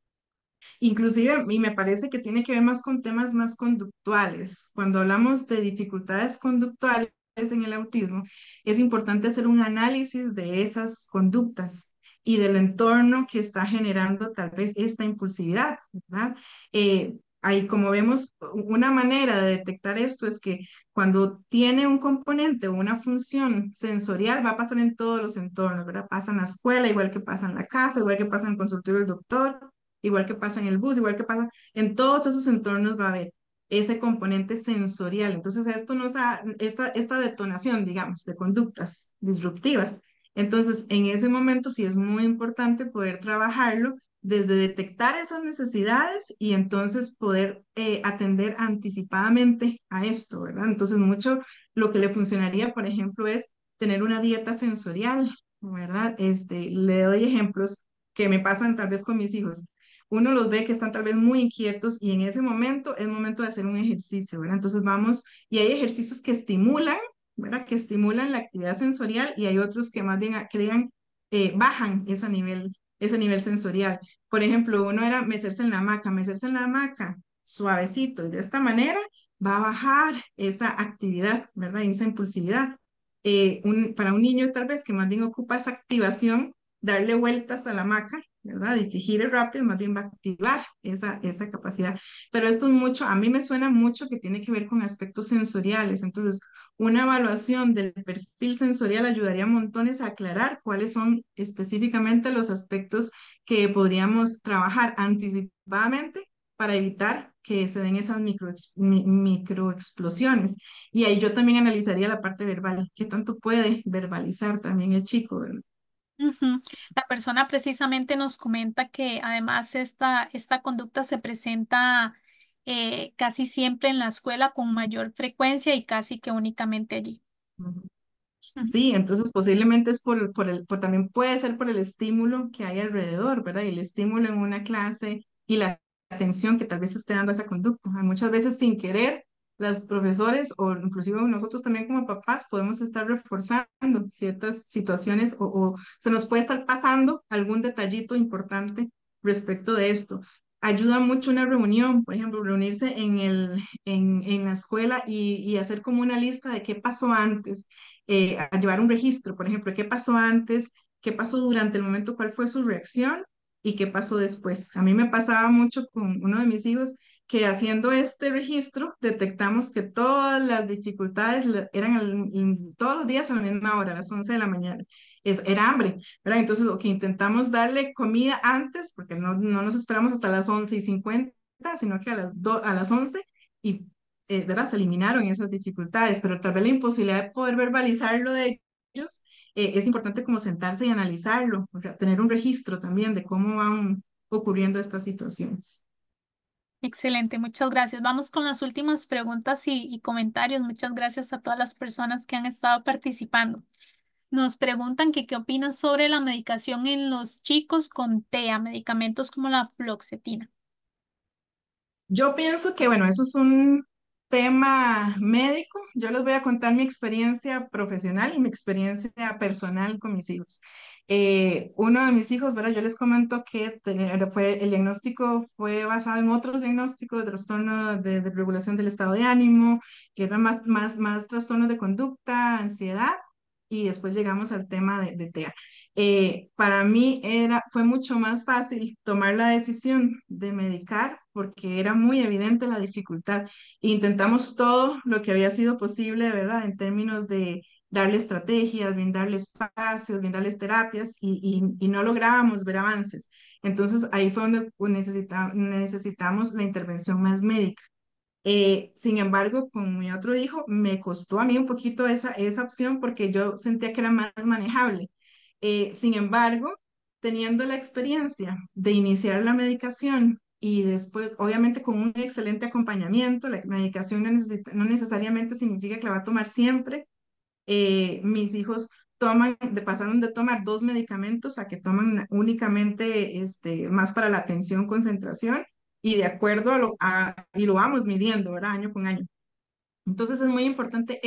inclusive, y me parece que tiene que ver más con temas más conductuales. Cuando hablamos de dificultades conductuales en el autismo, es importante hacer un análisis de esas conductas y del entorno que está generando tal vez esta impulsividad, ¿verdad? Ahí, como vemos, una manera de detectar esto es que cuando tiene un componente o una función sensorial, va a pasar en todos los entornos, ¿verdad? Pasa en la escuela, igual que pasa en la casa, igual que pasa en el consultorio del doctor, igual que pasa en el bus, igual que pasa en todos esos entornos va a haber ese componente sensorial. Entonces, esto nos da esta detonación, digamos, de conductas disruptivas. Entonces, en ese momento sí es muy importante poder trabajarlo desde detectar esas necesidades y entonces poder atender anticipadamente a esto, ¿verdad? Entonces, mucho lo que le funcionaría, por ejemplo, es tener una dieta sensorial, ¿verdad? Le doy ejemplos que me pasan tal vez con mis hijos. Uno los ve que están tal vez muy inquietos y en ese momento es momento de hacer un ejercicio, ¿verdad? Entonces vamos, y hay ejercicios que estimulan, ¿verdad? Que estimulan la actividad sensorial y hay otros que más bien bajan ese nivel sensorial. Por ejemplo, uno era mecerse en la hamaca, suavecito, y de esta manera va a bajar esa actividad, ¿verdad? Y esa impulsividad. Para un niño tal vez que más bien ocupa esa activación, darle vueltas a la hamaca, ¿verdad? Y que gire rápido, más bien va a activar esa capacidad. Pero esto es mucho, a mí me suena mucho que tiene que ver con aspectos sensoriales. Entonces, una evaluación del perfil sensorial ayudaría a montones a aclarar cuáles son específicamente los aspectos que podríamos trabajar anticipadamente para evitar que se den esas microexplosiones. Y ahí yo también analizaría la parte verbal, qué tanto puede verbalizar también el chico, ¿verdad? Ujú. La persona precisamente nos comenta que además esta conducta se presenta casi siempre en la escuela con mayor frecuencia y casi que únicamente allí. Ujú. Ujú. Sí, entonces posiblemente es también puede ser por el estímulo que hay alrededor, ¿verdad? Y el estímulo en una clase y la atención que tal vez esté dando a esa conducta. Muchas veces sin querer, las profesores o inclusive nosotros también como papás podemos estar reforzando ciertas situaciones o se nos puede estar pasando algún detallito importante respecto de esto. Ayuda mucho una reunión, por ejemplo, reunirse en la escuela y hacer como una lista de qué pasó antes, a llevar un registro, por ejemplo, qué pasó antes, qué pasó durante el momento, cuál fue su reacción y qué pasó después. A mí me pasaba mucho con uno de mis hijos que haciendo este registro detectamos que todas las dificultades eran todos los días a la misma hora, a las 11 de la mañana. Era hambre, ¿verdad? Entonces, que intentamos darle comida antes, porque no nos esperamos hasta las 11:50, sino que a las 11 y ¿verdad? Se eliminaron esas dificultades, pero tal vez la imposibilidad de poder verbalizarlo de ellos, es importante como sentarse y analizarlo, o sea, tener un registro también de cómo van ocurriendo estas situaciones. Excelente, muchas gracias. Vamos con las últimas preguntas y comentarios. Muchas gracias a todas las personas que han estado participando. Nos preguntan que qué opinan sobre la medicación en los chicos con TEA, medicamentos como la fluoxetina. Yo pienso que, bueno, eso es un tema médico. Yo les voy a contar mi experiencia profesional y mi experiencia personal con mis hijos. Uno de mis hijos, ¿verdad? Yo les comento que el diagnóstico fue basado en otros diagnósticos de trastorno de regulación del estado de ánimo, que eran más trastornos de conducta, ansiedad, y después llegamos al tema de TEA. Para mí fue mucho más fácil tomar la decisión de medicar porque era muy evidente la dificultad. Intentamos todo lo que había sido posible, ¿verdad? En términos de darle estrategias, brindarle espacios, brindarles terapias y no lográbamos ver avances. Entonces ahí fue donde necesitamos la intervención más médica. Sin embargo, con mi otro hijo me costó a mí un poquito esa opción porque yo sentía que era más manejable. Sin embargo, teniendo la experiencia de iniciar la medicación y después, obviamente, con un excelente acompañamiento, la medicación no necesariamente significa que la va a tomar siempre. Mis hijos pasaron de tomar dos medicamentos a que toman únicamente más para la atención, concentración, y de acuerdo y lo vamos midiendo, ¿verdad? Año con año. Entonces es muy importante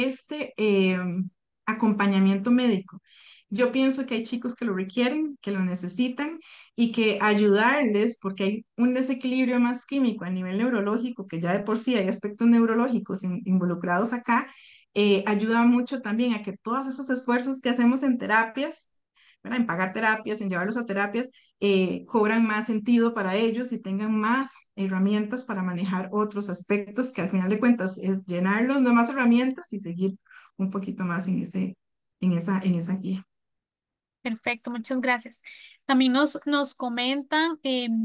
acompañamiento médico. Yo pienso que hay chicos que lo requieren, que lo necesitan y que ayudarles, porque hay un desequilibrio más químico a nivel neurológico, que ya de por sí hay aspectos neurológicos involucrados acá, ayuda mucho también a que todos esos esfuerzos que hacemos en terapias, ¿verdad? En pagar terapias, en llevarlos a terapias, cobran más sentido para ellos y tengan más herramientas para manejar otros aspectos que al final de cuentas es llenarlos de más herramientas y seguir un poquito más en esa guía. Perfecto, muchas gracias. También nos comentan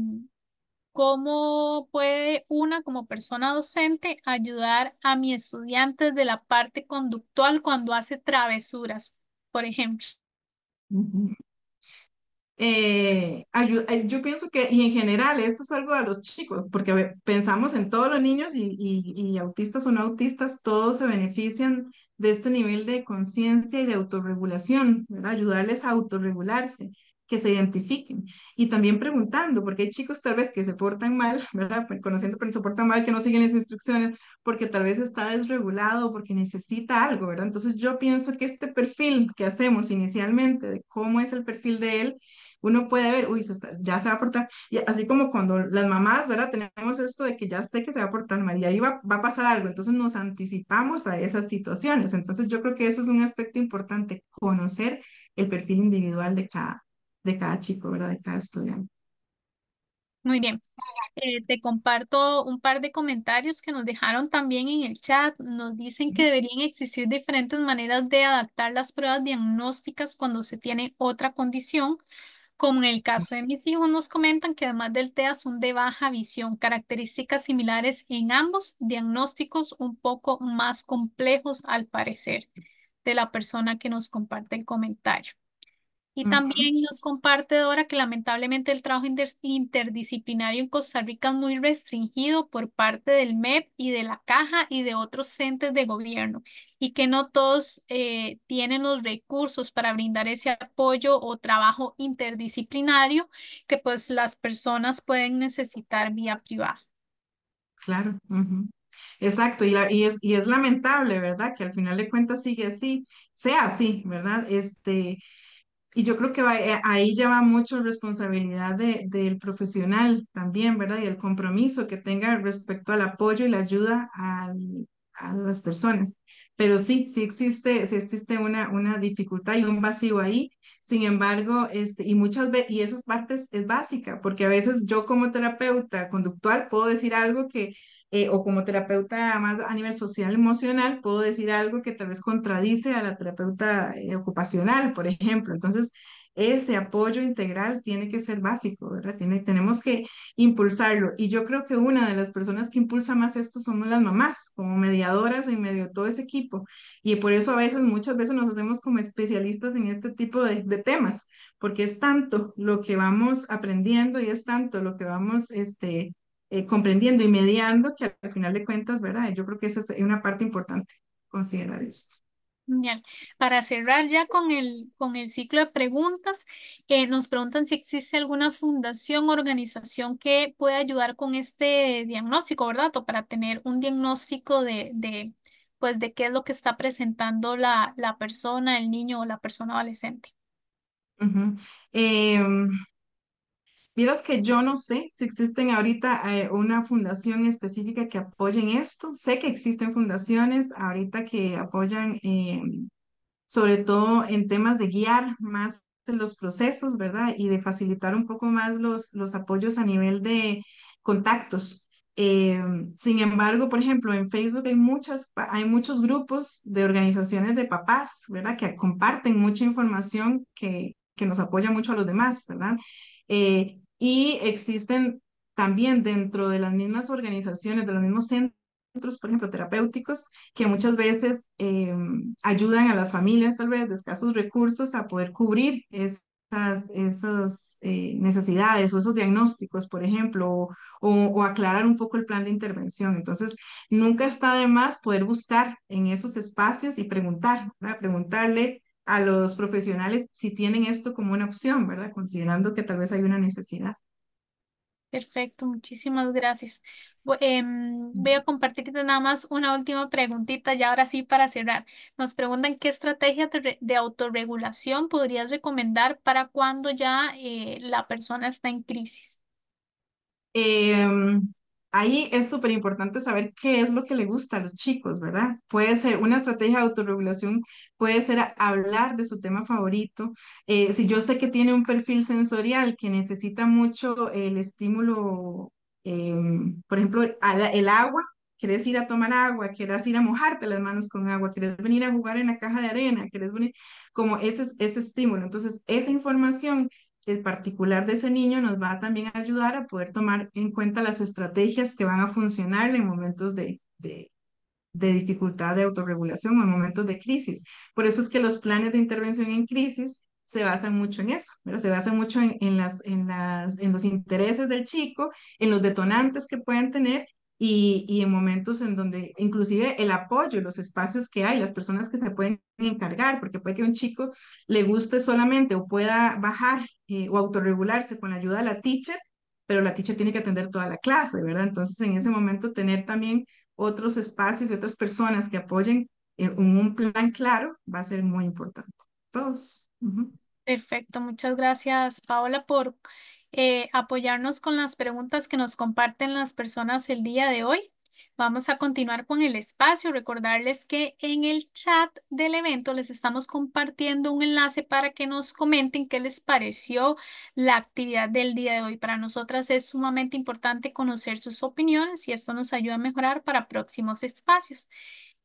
cómo puede una como persona docente ayudar a mi estudiante de la parte conductual cuando hace travesuras, por ejemplo. Ujú. Yo pienso que, y en general, esto es algo de los chicos, porque pensamos en todos los niños y autistas o no autistas, todos se benefician de este nivel de conciencia y de autorregulación, ¿verdad? Ayudarles a autorregularse, que se identifiquen. Y también preguntando, porque hay chicos tal vez que se portan mal, ¿verdad? Pues, conociendo, pero se portan mal, que no siguen las instrucciones, porque tal vez está desregulado, porque necesita algo, ¿verdad? Entonces yo pienso que este perfil que hacemos inicialmente de cómo es el perfil de él, uno puede ver, uy, ya se va a portar, y así como cuando las mamás, ¿verdad? Tenemos esto de que ya sé que se va a portar mal y ahí va a pasar algo, entonces nos anticipamos a esas situaciones. Entonces yo creo que eso es un aspecto importante, conocer el perfil individual de cada chico, ¿verdad? De cada estudiante. Muy bien. Te comparto un par de comentarios que nos dejaron también en el chat. Nos dicen que deberían existir diferentes maneras de adaptar las pruebas diagnósticas cuando se tiene otra condición. Como en el caso de mis hijos, nos comentan que además del TEA son de baja visión, características similares en ambos diagnósticos, un poco más complejos al parecer de la persona que nos comparte el comentario. Y Ujú. también nos comparte Dora que lamentablemente el trabajo interdisciplinario en Costa Rica es muy restringido por parte del MEP y de la Caja y de otros entes de gobierno y que no todos tienen los recursos para brindar ese apoyo o trabajo interdisciplinario que pues las personas pueden necesitar vía privada. Claro. Ujú. Exacto, y es lamentable, ¿verdad? Que al final de cuentas sigue así, sea así, ¿verdad? Y yo creo que ahí ya va mucho responsabilidad del profesional también, ¿verdad? Y el compromiso que tenga respecto al apoyo y la ayuda a las personas. Pero sí existe una dificultad y un vacío ahí. Sin embargo, y muchas veces, y esas partes es básica, porque a veces yo como terapeuta conductual puedo decir algo o como terapeuta más a nivel social emocional, puedo decir algo que tal vez contradice a la terapeuta ocupacional, por ejemplo. Entonces, ese apoyo integral tiene que ser básico, ¿verdad? Tenemos que impulsarlo. Y yo creo que una de las personas que impulsa más esto somos las mamás, como mediadoras en medio de todo ese equipo. Y por eso a veces, muchas veces nos hacemos como especialistas en este tipo de temas, porque es tanto lo que vamos aprendiendo y es tanto lo que vamos, comprendiendo y mediando que al final de cuentas, ¿verdad? Yo creo que esa es una parte importante, considerar esto. Genial. Para cerrar ya con el ciclo de preguntas, nos preguntan si existe alguna fundación o organización que pueda ayudar con este diagnóstico, ¿verdad? O para tener un diagnóstico pues, de qué es lo que está presentando la persona, el niño o la persona adolescente. Ujú. Em, Vieras que yo no sé si existen ahorita una fundación específica que apoyen esto. Sé que existen fundaciones ahorita que apoyan sobre todo en temas de guiar más en los procesos, ¿verdad? Y de facilitar un poco más los apoyos a nivel de contactos. Eh, Sin embargo, por ejemplo, en Facebook hay muchos grupos de organizaciones de papás, ¿verdad? Que comparten mucha información que nos apoya mucho a los demás, ¿verdad? Y existen también dentro de las mismas organizaciones, de los mismos centros, por ejemplo, terapéuticos, que muchas veces ayudan a las familias tal vez de escasos recursos a poder cubrir esas necesidades o esos diagnósticos, por ejemplo, o aclarar un poco el plan de intervención. Entonces, nunca está de más poder buscar en esos espacios y preguntar, ¿verdad? Preguntarle a los profesionales si tienen esto como una opción, ¿verdad? Considerando que tal vez hay una necesidad. Perfecto, muchísimas gracias. Voy a compartirte nada más una última preguntita y ahora sí para cerrar. Nos preguntan qué estrategia de autorregulación podrías recomendar para cuando ya la persona está en crisis. Em, Ahí es súper importante saber qué es lo que le gusta a los chicos, ¿verdad? Puede ser una estrategia de autorregulación, puede ser hablar de su tema favorito. Si yo sé que tiene un perfil sensorial que necesita mucho el estímulo, por ejemplo, el agua, quieres ir a tomar agua, quieres ir a mojarte las manos con agua, quieres venir a jugar en la caja de arena, quieres venir como ese estímulo. Entonces, esa información el particular de ese niño nos va a también a ayudar a poder tomar en cuenta las estrategias que van a funcionar en momentos de dificultad de autorregulación o en momentos de crisis. Por eso es que los planes de intervención en crisis se basan mucho en eso, ¿verdad? Se basan mucho en los intereses del chico, en los detonantes que pueden tener y en momentos en donde inclusive el apoyo, los espacios que hay, las personas que se pueden encargar, porque puede que a un chico le guste solamente o pueda bajar o autorregularse con la ayuda de la teacher, pero la teacher tiene que atender toda la clase, ¿verdad? Entonces en ese momento tener también otros espacios y otras personas que apoyen en un plan claro va a ser muy importante. Todos. Ujú. Perfecto, muchas gracias, Paola, por apoyarnos con las preguntas que nos comparten las personas el día de hoy. Vamos a continuar con el espacio. Recordarles que en el chat del evento les estamos compartiendo un enlace para que nos comenten qué les pareció la actividad del día de hoy. Para nosotras es sumamente importante conocer sus opiniones y esto nos ayuda a mejorar para próximos espacios.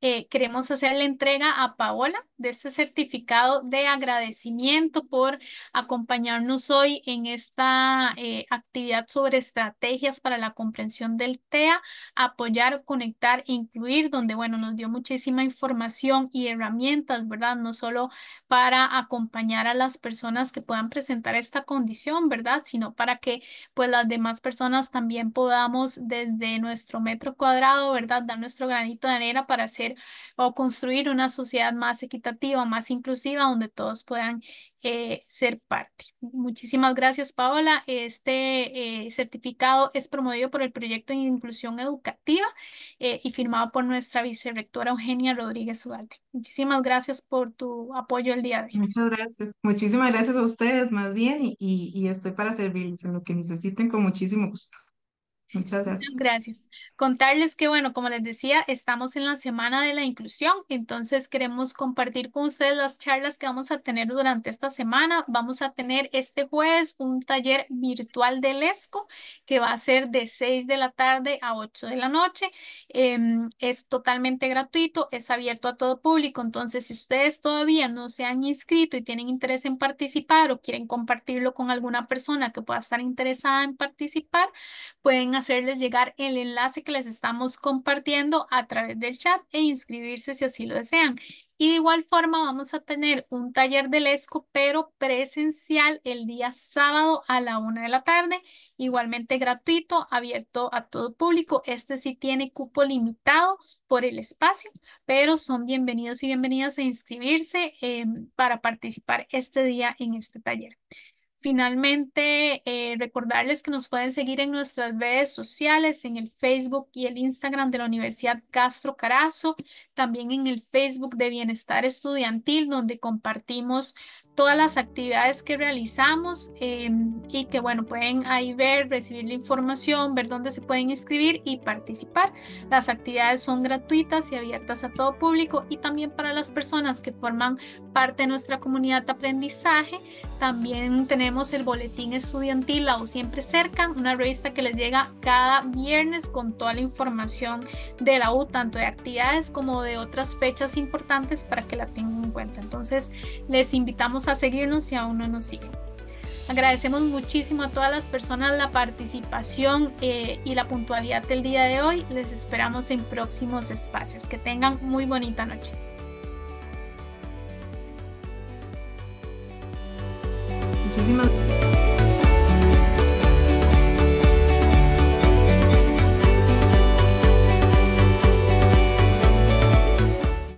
queremos hacer la entrega a Paola de este certificado de agradecimiento por acompañarnos hoy en esta actividad sobre estrategias para la comprensión del TEA, apoyar, conectar, incluir, donde, bueno, nos dio muchísima información y herramientas, ¿verdad? No solo para acompañar a las personas que puedan presentar esta condición, ¿verdad? Sino para que, pues, las demás personas también podamos desde nuestro metro cuadrado, ¿verdad? Dar nuestro granito de arena para hacer o construir una sociedad más equitativa, más inclusiva, donde todos puedan ser parte. Muchísimas gracias, Paola. Este certificado es promovido por el Proyecto de Inclusión Educativa y firmado por nuestra vicerrectora Eugenia Rodríguez Ugalde. Muchísimas gracias por tu apoyo el día de hoy. Muchas gracias. Muchísimas gracias a ustedes, más bien, y estoy para servirles en lo que necesiten con muchísimo gusto. Muchas Muchas gracias. gracias. Contarles que, bueno, como les decía, estamos en la Semana de la Inclusión, entonces queremos compartir con ustedes las charlas que vamos a tener durante esta semana. Vamos a tener este jueves un taller virtual del ESCO que va a ser de 6 de la tarde a 8 de la noche. Es totalmente gratuito, es abierto a todo público, entonces si ustedes todavía no se han inscrito y tienen interés en participar o quieren compartirlo con alguna persona que pueda estar interesada en participar, pueden hacerles llegar el enlace que les estamos compartiendo a través del chat e inscribirse si así lo desean. Y de igual forma vamos a tener un taller del ESCO, pero presencial el día sábado a la 1 de la tarde, igualmente gratuito, abierto a todo público. Este sí tiene cupo limitado por el espacio, pero son bienvenidos y bienvenidas a inscribirse para participar este día en este taller. Finalmente, recordarles que nos pueden seguir en nuestras redes sociales, en el Facebook y el Instagram de la Universidad Castro Carazo, también en el Facebook de Bienestar Estudiantil, donde compartimos todas las actividades que realizamos y que, bueno, pueden ahí ver, recibir la información, ver dónde se pueden inscribir y participar. Las actividades son gratuitas y abiertas a todo público, y también para las personas que forman parte de nuestra comunidad de aprendizaje. También tenemos el boletín estudiantil La U Siempre Cerca, una revista que les llega cada viernes con toda la información de la U, tanto de actividades como de otras fechas importantes para que la tengan en cuenta. Entonces, les invitamos a seguirnos si aún no nos siguen. Agradecemos muchísimo a todas las personas la participación y la puntualidad del día de hoy. Les esperamos en próximos espacios. Que tengan muy bonita noche. Muchísimas gracias.